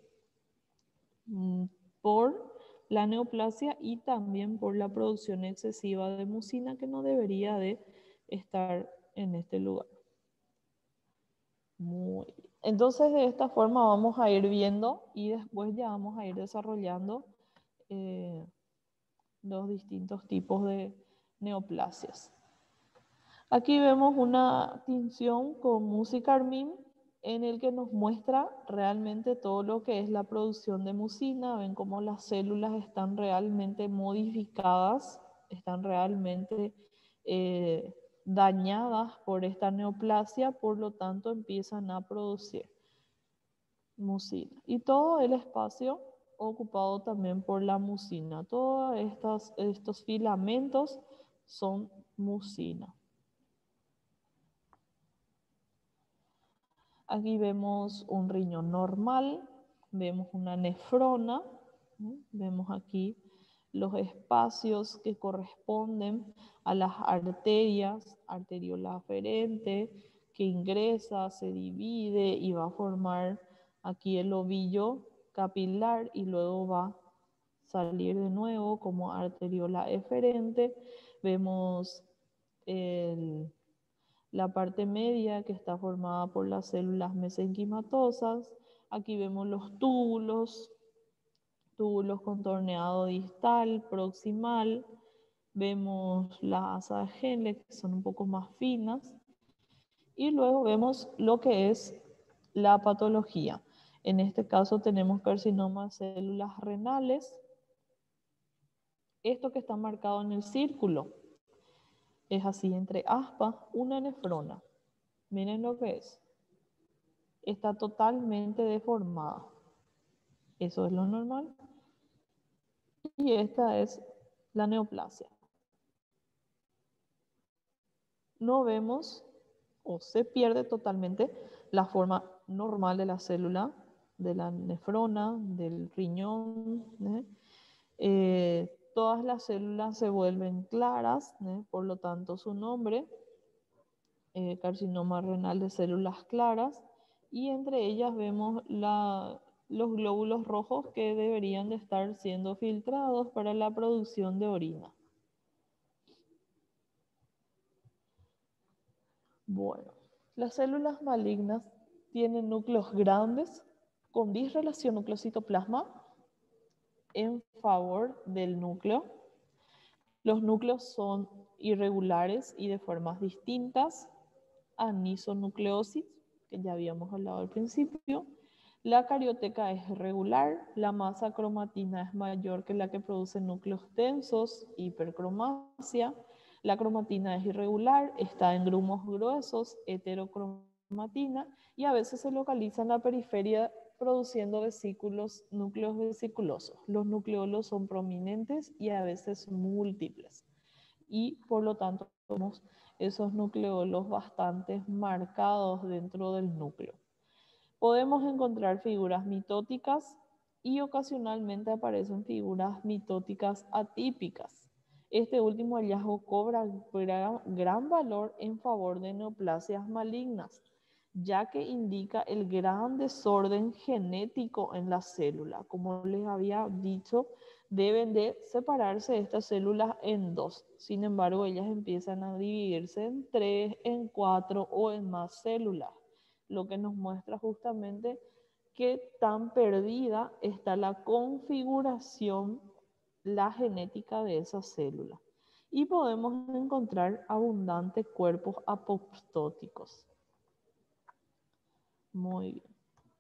mm, por la neoplasia y también por la producción excesiva de mucina que no debería de estar en este lugar. Muy bien. Entonces de esta forma vamos a ir viendo y después ya vamos a ir desarrollando eh, los distintos tipos de neoplasias. Aquí vemos una tinción con musicarmín en el que nos muestra realmente todo lo que es la producción de mucina. Ven cómo las células están realmente modificadas, están realmente eh, dañadas por esta neoplasia, por lo tanto empiezan a producir mucina. Y todo el espacio ocupado también por la mucina. Todos estos, estos filamentos son mucina. Aquí vemos un riñón normal, vemos una nefrona, ¿no? Vemos aquí los espacios que corresponden a las arterias, arteriola aferente, que ingresa, se divide y va a formar aquí el ovillo capilar y luego va a salir de nuevo como arteriola eferente. Vemos el... la parte media que está formada por las células mesenquimatosas. Aquí vemos los túbulos, túbulos con torneado distal, proximal. Vemos las asas de Henle, que son un poco más finas. Y luego vemos lo que es la patología. En este caso tenemos carcinoma de células renales. Esto que está marcado en el círculo Es así, entre aspas, una nefrona. Miren lo que es. Está totalmente deformada. Eso es lo normal. Y esta es la neoplasia. No vemos o se pierde totalmente la forma normal de la célula, de la nefrona, del riñón. ¿eh? Eh, todas las células se vuelven claras, ¿eh? Por lo tanto su nombre, eh, carcinoma renal de células claras, y entre ellas vemos la, los glóbulos rojos que deberían de estar siendo filtrados para la producción de orina. Bueno, las células malignas tienen núcleos grandes con disrelación núcleo-citoplasma en favor del núcleo. Los núcleos son irregulares y de formas distintas, anisonucleosis, que ya habíamos hablado al principio. La carioteca es regular, la masa cromatina es mayor que la que produce núcleos densos, hipercromasia. La cromatina es irregular, está en grumos gruesos, heterocromatina, y a veces se localiza en la periferia produciendo vesículos, núcleos vesiculosos. Los nucleolos son prominentes y a veces múltiples. Y por lo tanto tenemos esos nucleolos bastante marcados dentro del núcleo. Podemos encontrar figuras mitóticas y ocasionalmente aparecen figuras mitóticas atípicas. Este último hallazgo cobra gran valor en favor de neoplasias malignas, ya que indica el gran desorden genético en la célula. Como les había dicho, deben de separarse estas células en dos. Sin embargo, ellas empiezan a dividirse en tres, en cuatro o en más células, lo que nos muestra justamente qué tan perdida está la configuración, la genética de esa célula. Y podemos encontrar abundantes cuerpos apoptóticos. Muy bien.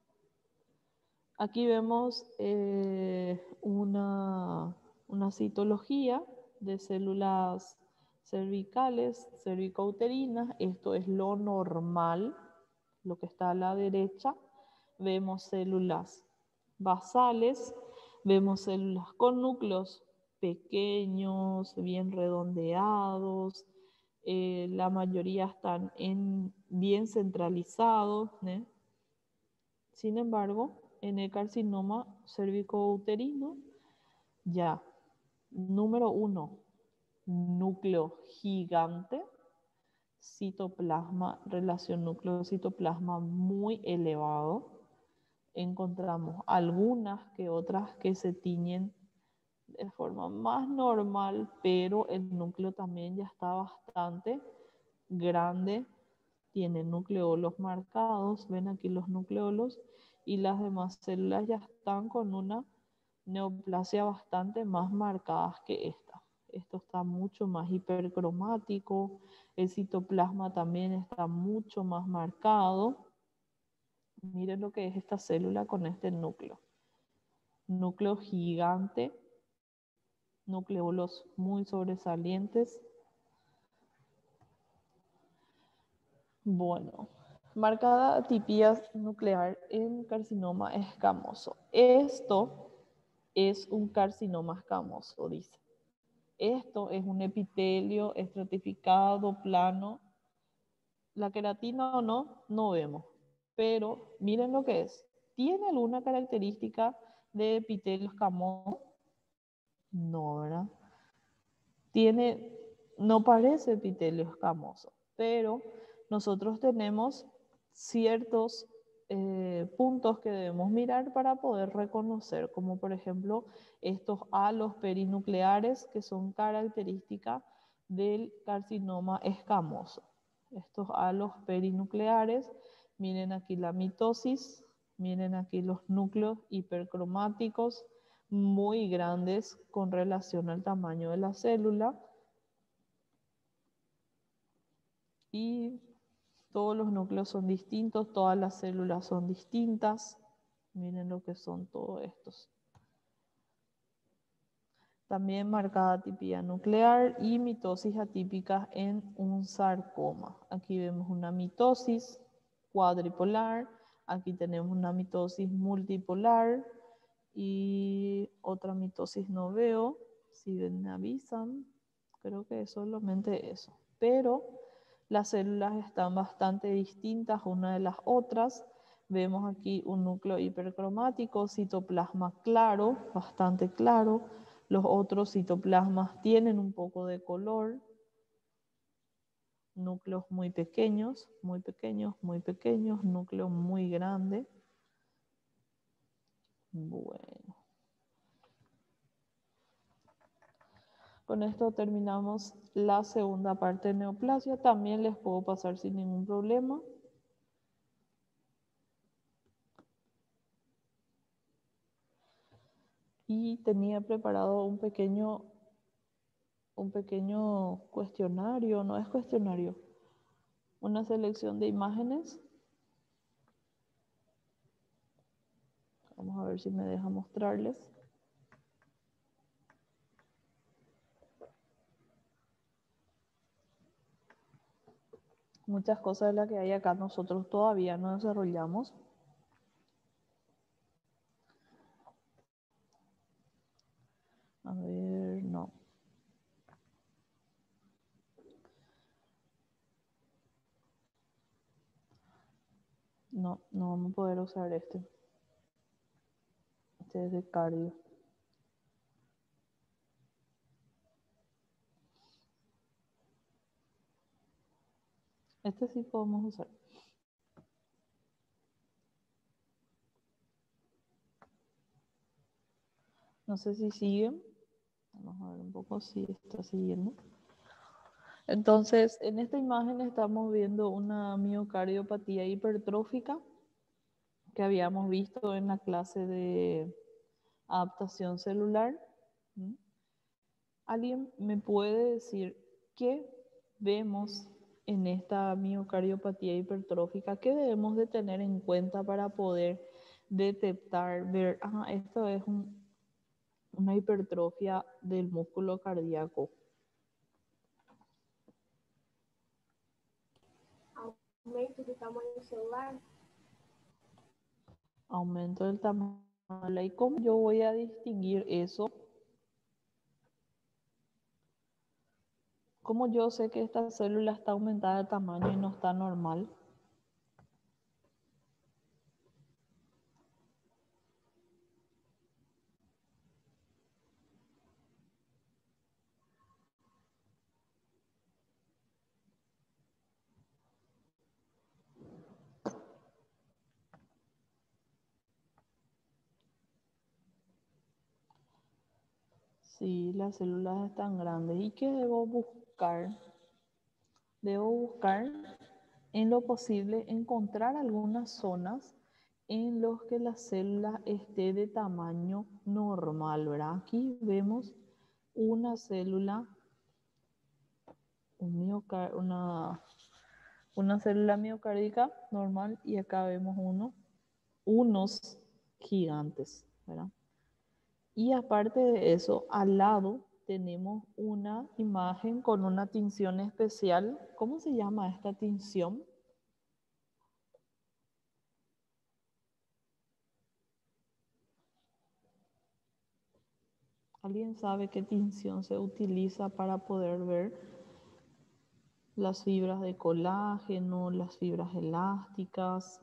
Aquí vemos eh, una, una citología de células cervicales, cervicouterinas. Esto es lo normal, lo que está a la derecha. Vemos células basales, vemos células con núcleos pequeños, bien redondeados. Eh, la mayoría están en, bien centralizados, ¿eh? Sin embargo, en el carcinoma cervicouterino, ya, número uno, núcleo gigante, citoplasma, relación núcleo-citoplasma muy elevado. Encontramos algunas que otras que se tiñen de forma más normal, pero el núcleo también ya está bastante grande. Tiene nucleolos marcados, ven aquí los nucleolos, y las demás células ya están con una neoplasia bastante más marcadas que esta. Esto está mucho más hipercromático, el citoplasma también está mucho más marcado. Miren lo que es esta célula con este núcleo. Núcleo gigante, nucleolos muy sobresalientes. Bueno, marcada atipia nuclear en carcinoma escamoso. Esto es un carcinoma escamoso, dice. Esto es un epitelio estratificado, plano. La queratina o no, no vemos. Pero miren lo que es. ¿Tiene alguna característica de epitelio escamoso? No, ¿verdad? Tiene, no parece epitelio escamoso, pero nosotros tenemos ciertos eh, puntos que debemos mirar para poder reconocer, como por ejemplo estos halos perinucleares que son características del carcinoma escamoso. Estos halos perinucleares, miren aquí la mitosis, miren aquí los núcleos hipercromáticos muy grandes con relación al tamaño de la célula. Y todos los núcleos son distintos, todas las células son distintas. Miren lo que son todos estos. También marcada atipia nuclear y mitosis atípica en un sarcoma. Aquí vemos una mitosis cuadripolar, aquí tenemos una mitosis multipolar y otra mitosis no veo, si me avisan, creo que es solamente eso. Pero las células están bastante distintas una de las otras. Vemos aquí un núcleo hipercromático, citoplasma claro, bastante claro. Los otros citoplasmas tienen un poco de color. Núcleos muy pequeños, muy pequeños, muy pequeños, núcleo muy grande. Bueno. Con esto terminamos la segunda parte de neoplasia. También les puedo pasar sin ningún problema. Y tenía preparado un pequeño, un pequeño cuestionario, no es cuestionario, una selección de imágenes. Vamos a ver si me deja mostrarles. Muchas cosas de las que hay acá nosotros todavía no desarrollamos. A ver, no. No, no vamos a poder usar este. Este es de cardio. Este sí podemos usar. No sé si siguen. Vamos a ver un poco si está siguiendo. Entonces, en esta imagen estamos viendo una miocardiopatía hipertrófica que habíamos visto en la clase de adaptación celular. ¿Mm? ¿Alguien me puede decir qué vemos en esta miocardiopatía hipertrófica? ¿Qué debemos de tener en cuenta para poder detectar, ver, ah, esto es un, una hipertrofia del músculo cardíaco? Aumento do tamanho celular. Aumento del tamaño. ¿Y cómo yo voy a distinguir eso? ¿Cómo yo sé que esta célula está aumentada de tamaño y no está normal? Sí, las células están grandes. ¿Y qué debo buscar? Debo buscar, en lo posible, encontrar algunas zonas en las que la célula esté de tamaño normal, ¿verdad? Aquí vemos una célula, un miocar- una, una célula miocárdica normal y acá vemos uno, unos gigantes, ¿verdad? Y aparte de eso, al lado tenemos una imagen con una tinción especial. ¿Cómo se llama esta tinción? ¿Alguien sabe qué tinción se utiliza para poder ver las fibras de colágeno, las fibras elásticas?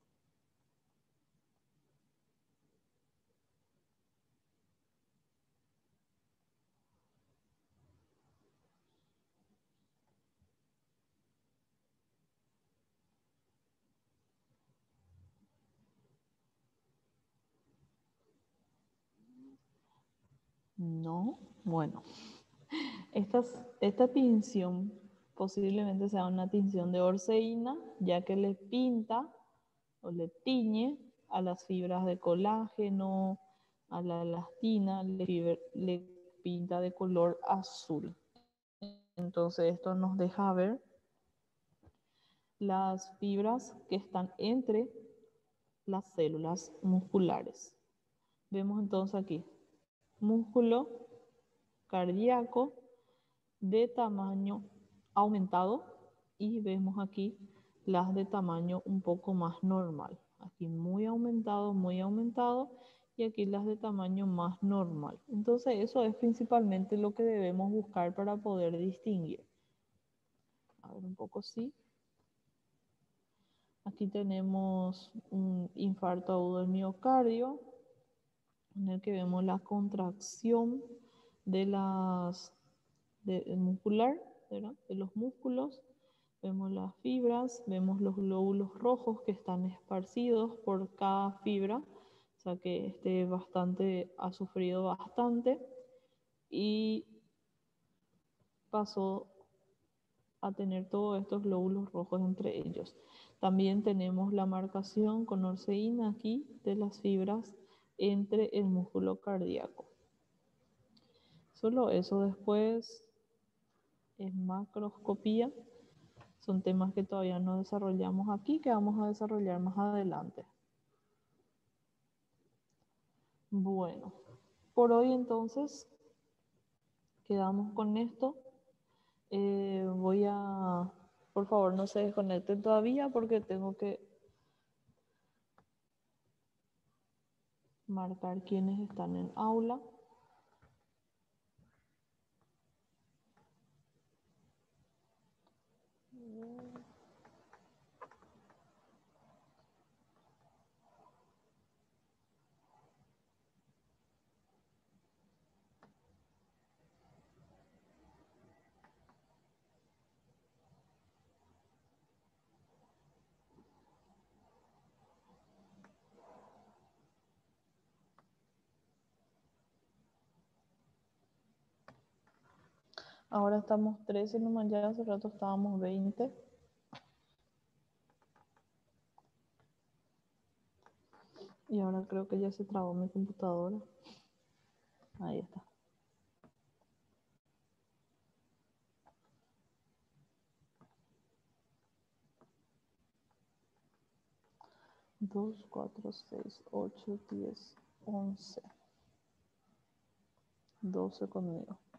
No, bueno, esta, esta tinción posiblemente sea una tinción de orceína, ya que le pinta o le tiñe a las fibras de colágeno, a la elastina, le, le pinta de color azul. Entonces esto nos deja ver las fibras que están entre las células musculares. Vemos entonces aquí músculo cardíaco de tamaño aumentado y vemos aquí las de tamaño un poco más normal. Aquí muy aumentado, muy aumentado y aquí las de tamaño más normal. Entonces eso es principalmente lo que debemos buscar para poder distinguir. A ver un poco sí. Aquí tenemos un infarto agudo del miocardio, en el que vemos la contracción de las de, de muscular, ¿verdad? De los músculos. Vemos las fibras, vemos los glóbulos rojos que están esparcidos por cada fibra, o sea que este bastante ha sufrido bastante y pasó a tener todos estos glóbulos rojos entre ellos. También tenemos la marcación con orceína aquí de las fibras entre el músculo cardíaco. Solo eso. Después es macroscopía. Son temas que todavía no desarrollamos aquí, que vamos a desarrollar más adelante. Bueno, por hoy entonces quedamos con esto. Eh, voy a, por favor, no se desconecten todavía porque tengo que marcar quienes están en aula. Ahora estamos trece nomás, ya hace rato estábamos veinte. Y ahora creo que ya se trabó mi computadora. Ahí está. dos, cuatro, seis, ocho, diez, once. doce conmigo.